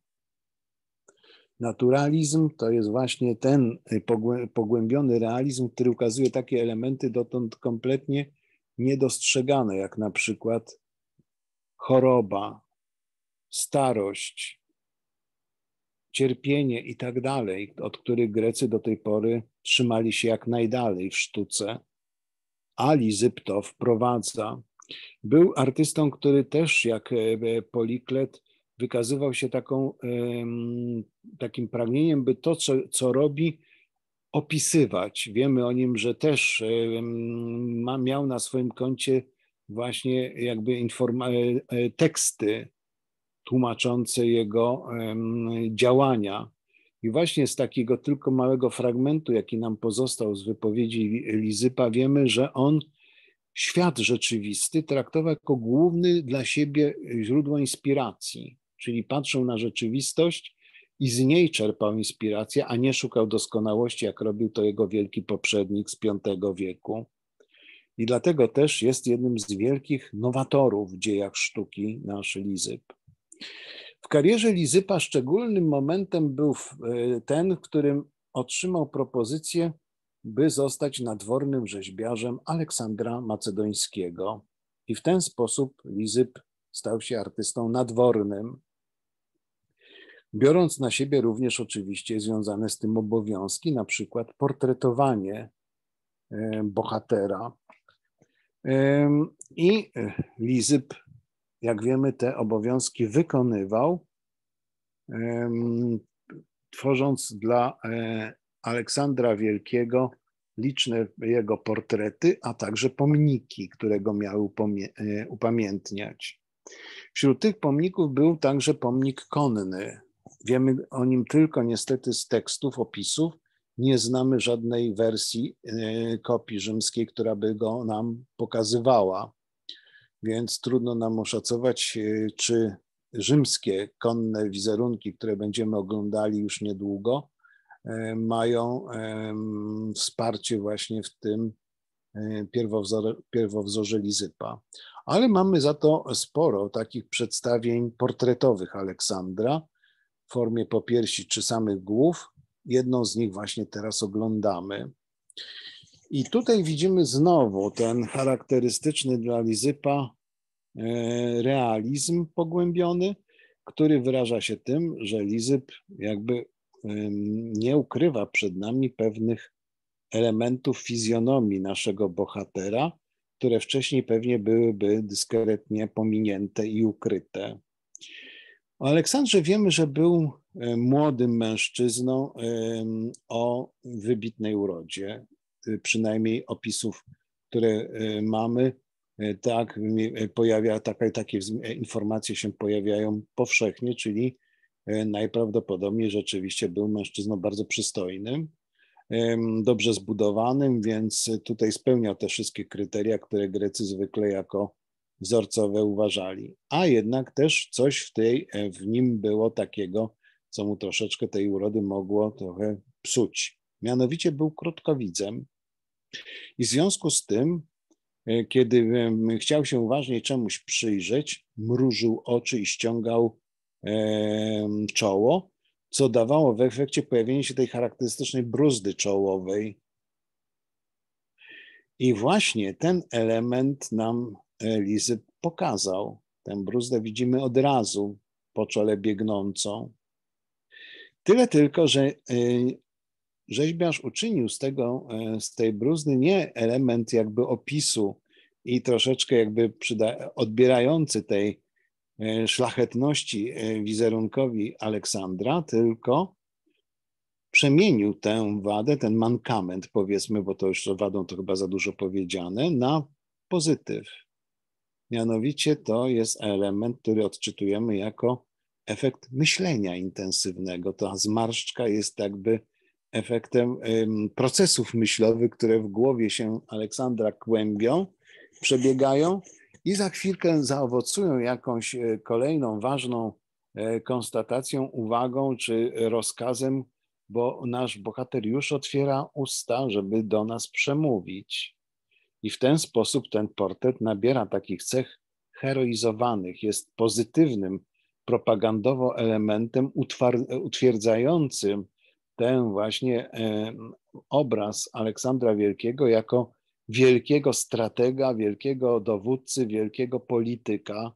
Naturalizm to jest właśnie ten pogłębiony realizm, który ukazuje takie elementy dotąd kompletnie niedostrzegane, jak na przykład choroba, starość, cierpienie i tak dalej, od których Grecy do tej pory trzymali się jak najdalej w sztuce, a Lizyp to wprowadza. Był artystą, który też jak Poliklet wykazywał się taką, takim pragnieniem, by to, co, co robi, opisywać. Wiemy o nim, że też ma, miał na swoim koncie właśnie jakby informa- teksty tłumaczące jego działania. I właśnie z takiego tylko małego fragmentu, jaki nam pozostał z wypowiedzi Lizypa, wiemy, że on świat rzeczywisty traktował jako główny dla siebie źródło inspiracji, czyli patrzył na rzeczywistość i z niej czerpał inspirację, a nie szukał doskonałości, jak robił to jego wielki poprzednik z piątego wieku. I dlatego też jest jednym z wielkich nowatorów w dziejach sztuki nasz Lizyp. W karierze Lizypa szczególnym momentem był ten, w którym otrzymał propozycję, by zostać nadwornym rzeźbiarzem Aleksandra Macedońskiego. I w ten sposób Lizyp stał się artystą nadwornym, biorąc na siebie również oczywiście związane z tym obowiązki, na przykład portretowanie bohatera. I Lizyp jak wiemy, te obowiązki wykonywał, tworząc dla Aleksandra Wielkiego liczne jego portrety, a także pomniki, które go miały upamiętniać. Wśród tych pomników był także pomnik konny. Wiemy o nim tylko niestety z tekstów, opisów. Nie znamy żadnej wersji kopii rzymskiej, która by go nam pokazywała. Więc trudno nam oszacować, czy rzymskie konne wizerunki, które będziemy oglądali już niedługo, mają wsparcie właśnie w tym pierwowzorze, pierwowzorze Lizypa. Ale mamy za to sporo takich przedstawień portretowych Aleksandra w formie popiersi czy samych głów. Jedną z nich właśnie teraz oglądamy. I tutaj widzimy znowu ten charakterystyczny dla Lizypa realizm pogłębiony, który wyraża się tym, że Lizyp jakby nie ukrywa przed nami pewnych elementów fizjonomii naszego bohatera, które wcześniej pewnie byłyby dyskretnie pominięte i ukryte. O Aleksandrze wiemy, że był młodym mężczyzną o wybitnej urodzie, przynajmniej opisów, które mamy, tak pojawia, takie, takie informacje się pojawiają powszechnie, czyli najprawdopodobniej rzeczywiście był mężczyzną bardzo przystojnym, dobrze zbudowanym, więc tutaj spełniał te wszystkie kryteria, które Grecy zwykle jako wzorcowe uważali. A jednak też coś w, tej, w nim było takiego, co mu troszeczkę tej urody mogło trochę psuć. Mianowicie był krótkowidzem i w związku z tym, kiedy chciał się uważniej czemuś przyjrzeć, mrużył oczy i ściągał czoło, co dawało w efekcie pojawienie się tej charakterystycznej bruzdy czołowej. I właśnie ten element nam Lizyp pokazał. Tę bruzdę widzimy od razu po czole biegnącą. Tyle tylko, że rzeźbiarz uczynił z tego, z tej bruzdy nie element jakby opisu i troszeczkę jakby przyda, odbierający tej szlachetności wizerunkowi Aleksandra, tylko przemienił tę wadę, ten mankament, powiedzmy, bo to już wadą to chyba za dużo powiedziane, na pozytyw. Mianowicie to jest element, który odczytujemy jako efekt myślenia intensywnego. Ta zmarszczka jest jakby efektem procesów myślowych, które w głowie się Aleksandra kłębią, przebiegają i za chwilkę zaowocują jakąś kolejną ważną konstatacją, uwagą czy rozkazem, bo nasz bohater już otwiera usta, żeby do nas przemówić. I w ten sposób ten portret nabiera takich cech heroizowanych, jest pozytywnym propagandowo elementem utwierdzającym ten właśnie obraz Aleksandra Wielkiego jako wielkiego stratega, wielkiego dowódcy, wielkiego polityka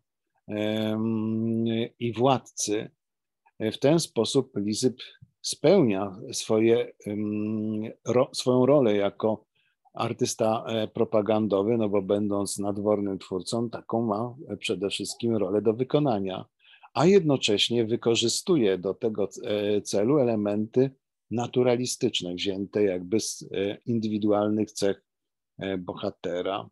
i władcy. W ten sposób Lizyp spełnia swoje, ro, swoją rolę jako artysta propagandowy, no bo będąc nadwornym twórcą, taką ma przede wszystkim rolę do wykonania, a jednocześnie wykorzystuje do tego celu elementy naturalistyczne, wzięte jakby z indywidualnych cech bohatera.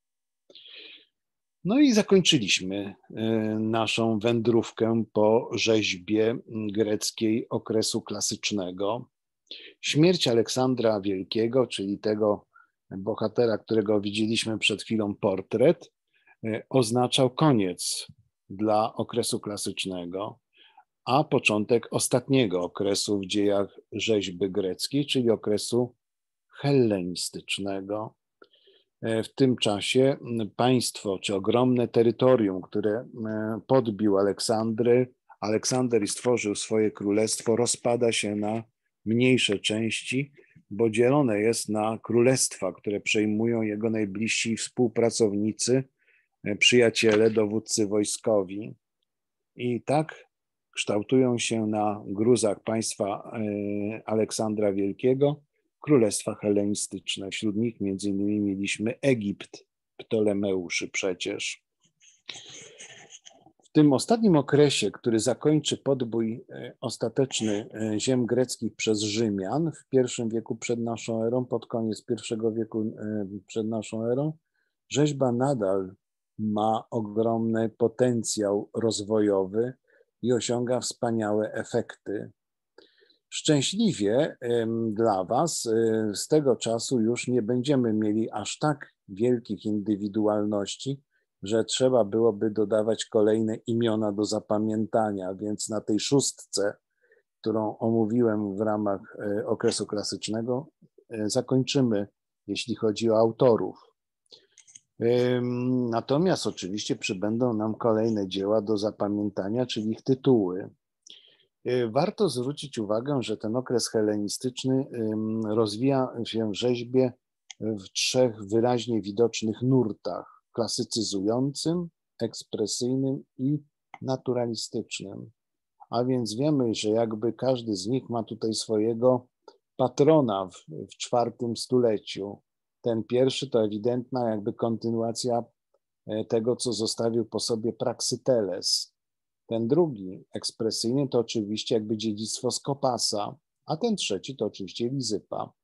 No i zakończyliśmy naszą wędrówkę po rzeźbie greckiej okresu klasycznego. Śmierć Aleksandra Wielkiego, czyli tego bohatera, którego widzieliśmy przed chwilą portret, oznaczał koniec dla okresu klasycznego, a początek ostatniego okresu w dziejach rzeźby greckiej, czyli okresu hellenistycznego. W tym czasie państwo, czy ogromne terytorium, które podbił Aleksandry, Aleksander i stworzył swoje królestwo, rozpada się na mniejsze części, bo dzielone jest na królestwa, które przejmują jego najbliżsi współpracownicy, przyjaciele, dowódcy wojskowi. I tak kształtują się na gruzach państwa Aleksandra Wielkiego królestwa hellenistyczne. Wśród nich między innymi mieliśmy Egipt Ptolemeuszy przecież. W tym ostatnim okresie, który zakończy podbój ostateczny ziem greckich przez Rzymian w pierwszym wieku przed naszą erą, pod koniec pierwszego wieku przed naszą erą, rzeźba nadal ma ogromny potencjał rozwojowy i osiąga wspaniałe efekty. Szczęśliwie dla Was z tego czasu już nie będziemy mieli aż tak wielkich indywidualności, że trzeba byłoby dodawać kolejne imiona do zapamiętania, więc na tej szóstce, którą omówiłem w ramach okresu klasycznego, zakończymy, jeśli chodzi o autorów. Natomiast oczywiście przybędą nam kolejne dzieła do zapamiętania, czyli ich tytuły. Warto zwrócić uwagę, że ten okres helenistyczny rozwija się w rzeźbie w trzech wyraźnie widocznych nurtach: klasycyzującym, ekspresyjnym i naturalistycznym. A więc wiemy, że jakby każdy z nich ma tutaj swojego patrona w, w czwartym stuleciu. Ten pierwszy to ewidentna jakby kontynuacja tego, co zostawił po sobie Praxiteles. Ten drugi, ekspresyjny, to oczywiście jakby dziedzictwo Skopasa, a ten trzeci to oczywiście Lizypa.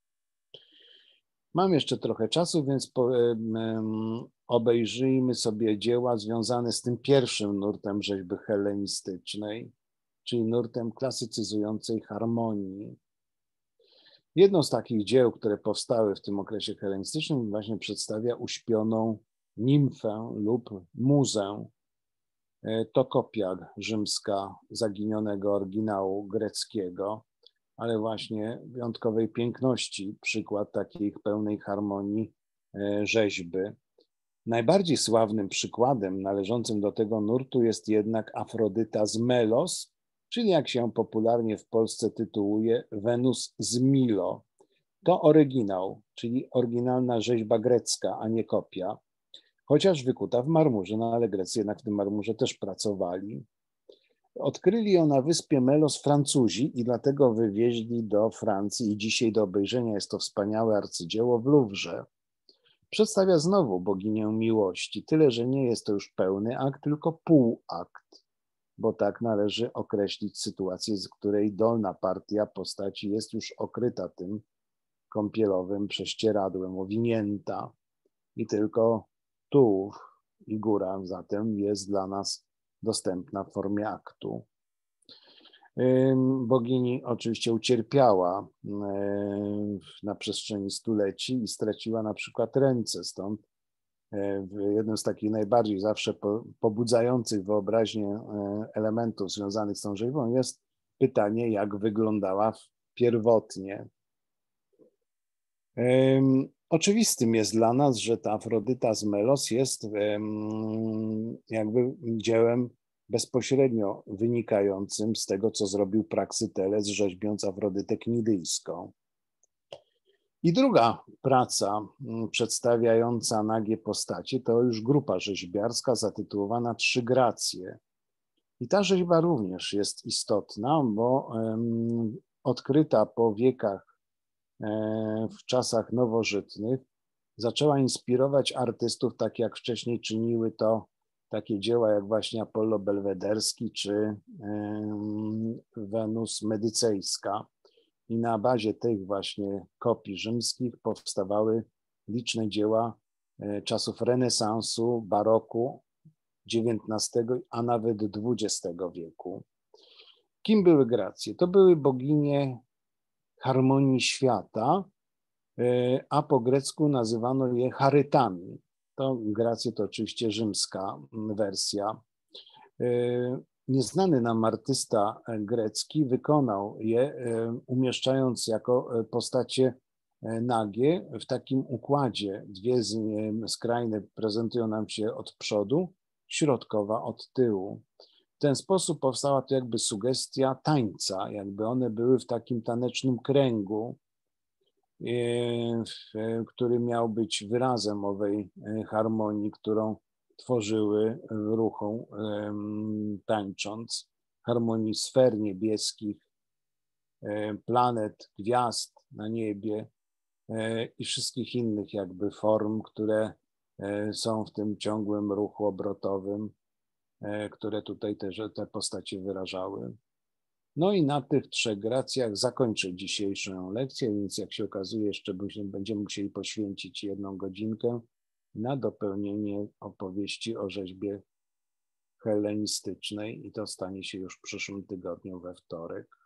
Mam jeszcze trochę czasu, więc po, um, obejrzyjmy sobie dzieła związane z tym pierwszym nurtem rzeźby hellenistycznej, czyli nurtem klasycyzującej harmonii. Jedną z takich dzieł, które powstały w tym okresie hellenistycznym, właśnie przedstawia uśpioną nimfę lub muzę. To kopia rzymska zaginionego oryginału greckiego, ale właśnie wyjątkowej piękności, przykład takiej pełnej harmonii rzeźby. Najbardziej sławnym przykładem należącym do tego nurtu jest jednak Afrodyta z Melos, czyli jak się popularnie w Polsce tytułuje, Wenus z Milo. To oryginał, czyli oryginalna rzeźba grecka, a nie kopia, chociaż wykuta w marmurze, no ale Grecy jednak w tym marmurze też pracowali. Odkryli ją na wyspie Melos Francuzi i dlatego wywieźli do Francji i dzisiaj do obejrzenia jest to wspaniałe arcydzieło w Luwrze. Przedstawia znowu boginię miłości, tyle że nie jest to już pełny akt, tylko półakt, bo tak należy określić sytuację, z której dolna partia postaci jest już okryta tym kąpielowym prześcieradłem, owinięta i tylko tułów i góra zatem jest dla nas dostępna w formie aktu. Bogini oczywiście ucierpiała na przestrzeni stuleci i straciła na przykład ręce, stąd jednym z takich najbardziej zawsze pobudzających wyobraźnię elementów związanych z tą rzeźbą jest pytanie, jak wyglądała pierwotnie. Oczywistym jest dla nas, że ta Afrodyta z Melos jest jakby dziełem bezpośrednio wynikającym z tego, co zrobił Praxiteles, rzeźbiąc Afrodytę Knidyjską. I druga praca przedstawiająca nagie postacie to już grupa rzeźbiarska zatytułowana Trzy Gracje. I ta rzeźba również jest istotna, bo odkryta po wiekach w czasach nowożytnych zaczęła inspirować artystów, tak jak wcześniej czyniły to takie dzieła jak właśnie Apollo Belwederski czy Wenus Medycejska. I na bazie tych właśnie kopii rzymskich powstawały liczne dzieła czasów renesansu, baroku, dziewiętnastego, a nawet dwudziestego wieku. Kim były Gracje? To były boginie harmonii świata, a po grecku nazywano je charytami. To Gracje to oczywiście rzymska wersja. Nieznany nam artysta grecki wykonał je, umieszczając jako postacie nagie w takim układzie. Dwie z skrajne prezentują nam się od przodu, środkowa od tyłu. W ten sposób powstała to jakby sugestia tańca, jakby one były w takim tanecznym kręgu, który miał być wyrazem owej harmonii, którą tworzyły w ruchu tańcząc, harmonii sfer niebieskich, planet, gwiazd na niebie i wszystkich innych jakby form, które są w tym ciągłym ruchu obrotowym które tutaj też te postacie wyrażały. No i na tych trzech gracjach zakończę dzisiejszą lekcję, więc jak się okazuje, jeszcze będziemy musieli poświęcić jedną godzinkę na dopełnienie opowieści o rzeźbie hellenistycznej i to stanie się już w przyszłym tygodniu we wtorek.